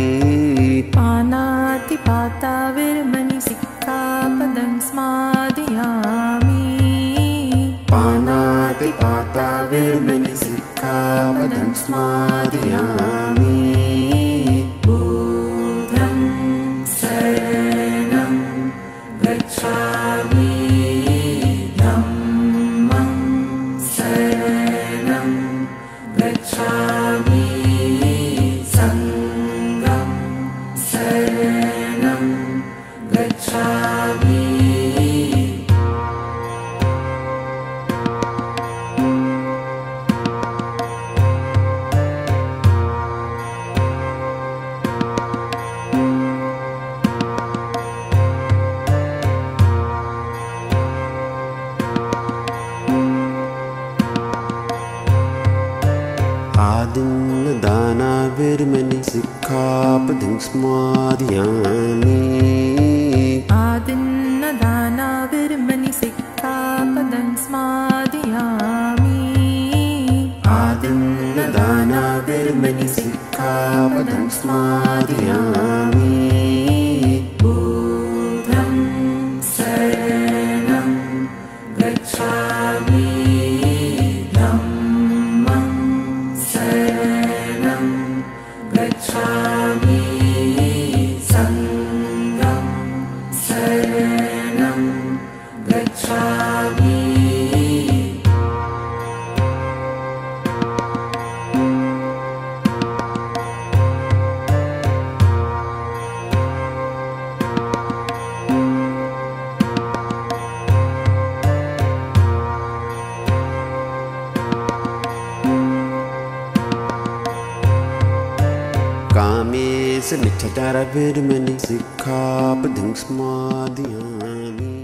S12: पानातिपाता विरमणि सिक्खापदं स्मादयामि
S1: पानातिपाता विरमणि सिक्खापदं स्मादयामि
S12: बुद्धं शरणं गच्छामि धम्मं शरणं गच्छामि संघं शरणं गच्छामि
S1: आदिन्नदाना विरमणि सिक्खापदं स्मादयामि
S12: आदिन्नदाना विरमणि सिक्खापदं स्मादयामि
S1: आदिन्नदाना विरमणि सिक्खापदं स्मादयामि
S12: बुद्धं शरणं गच्छामि धम्मं शरणं गच्छामि संघं शरणं गच्छामि
S1: कामेश मिच्छाचारविरमणि सिक्खापदं समादयामि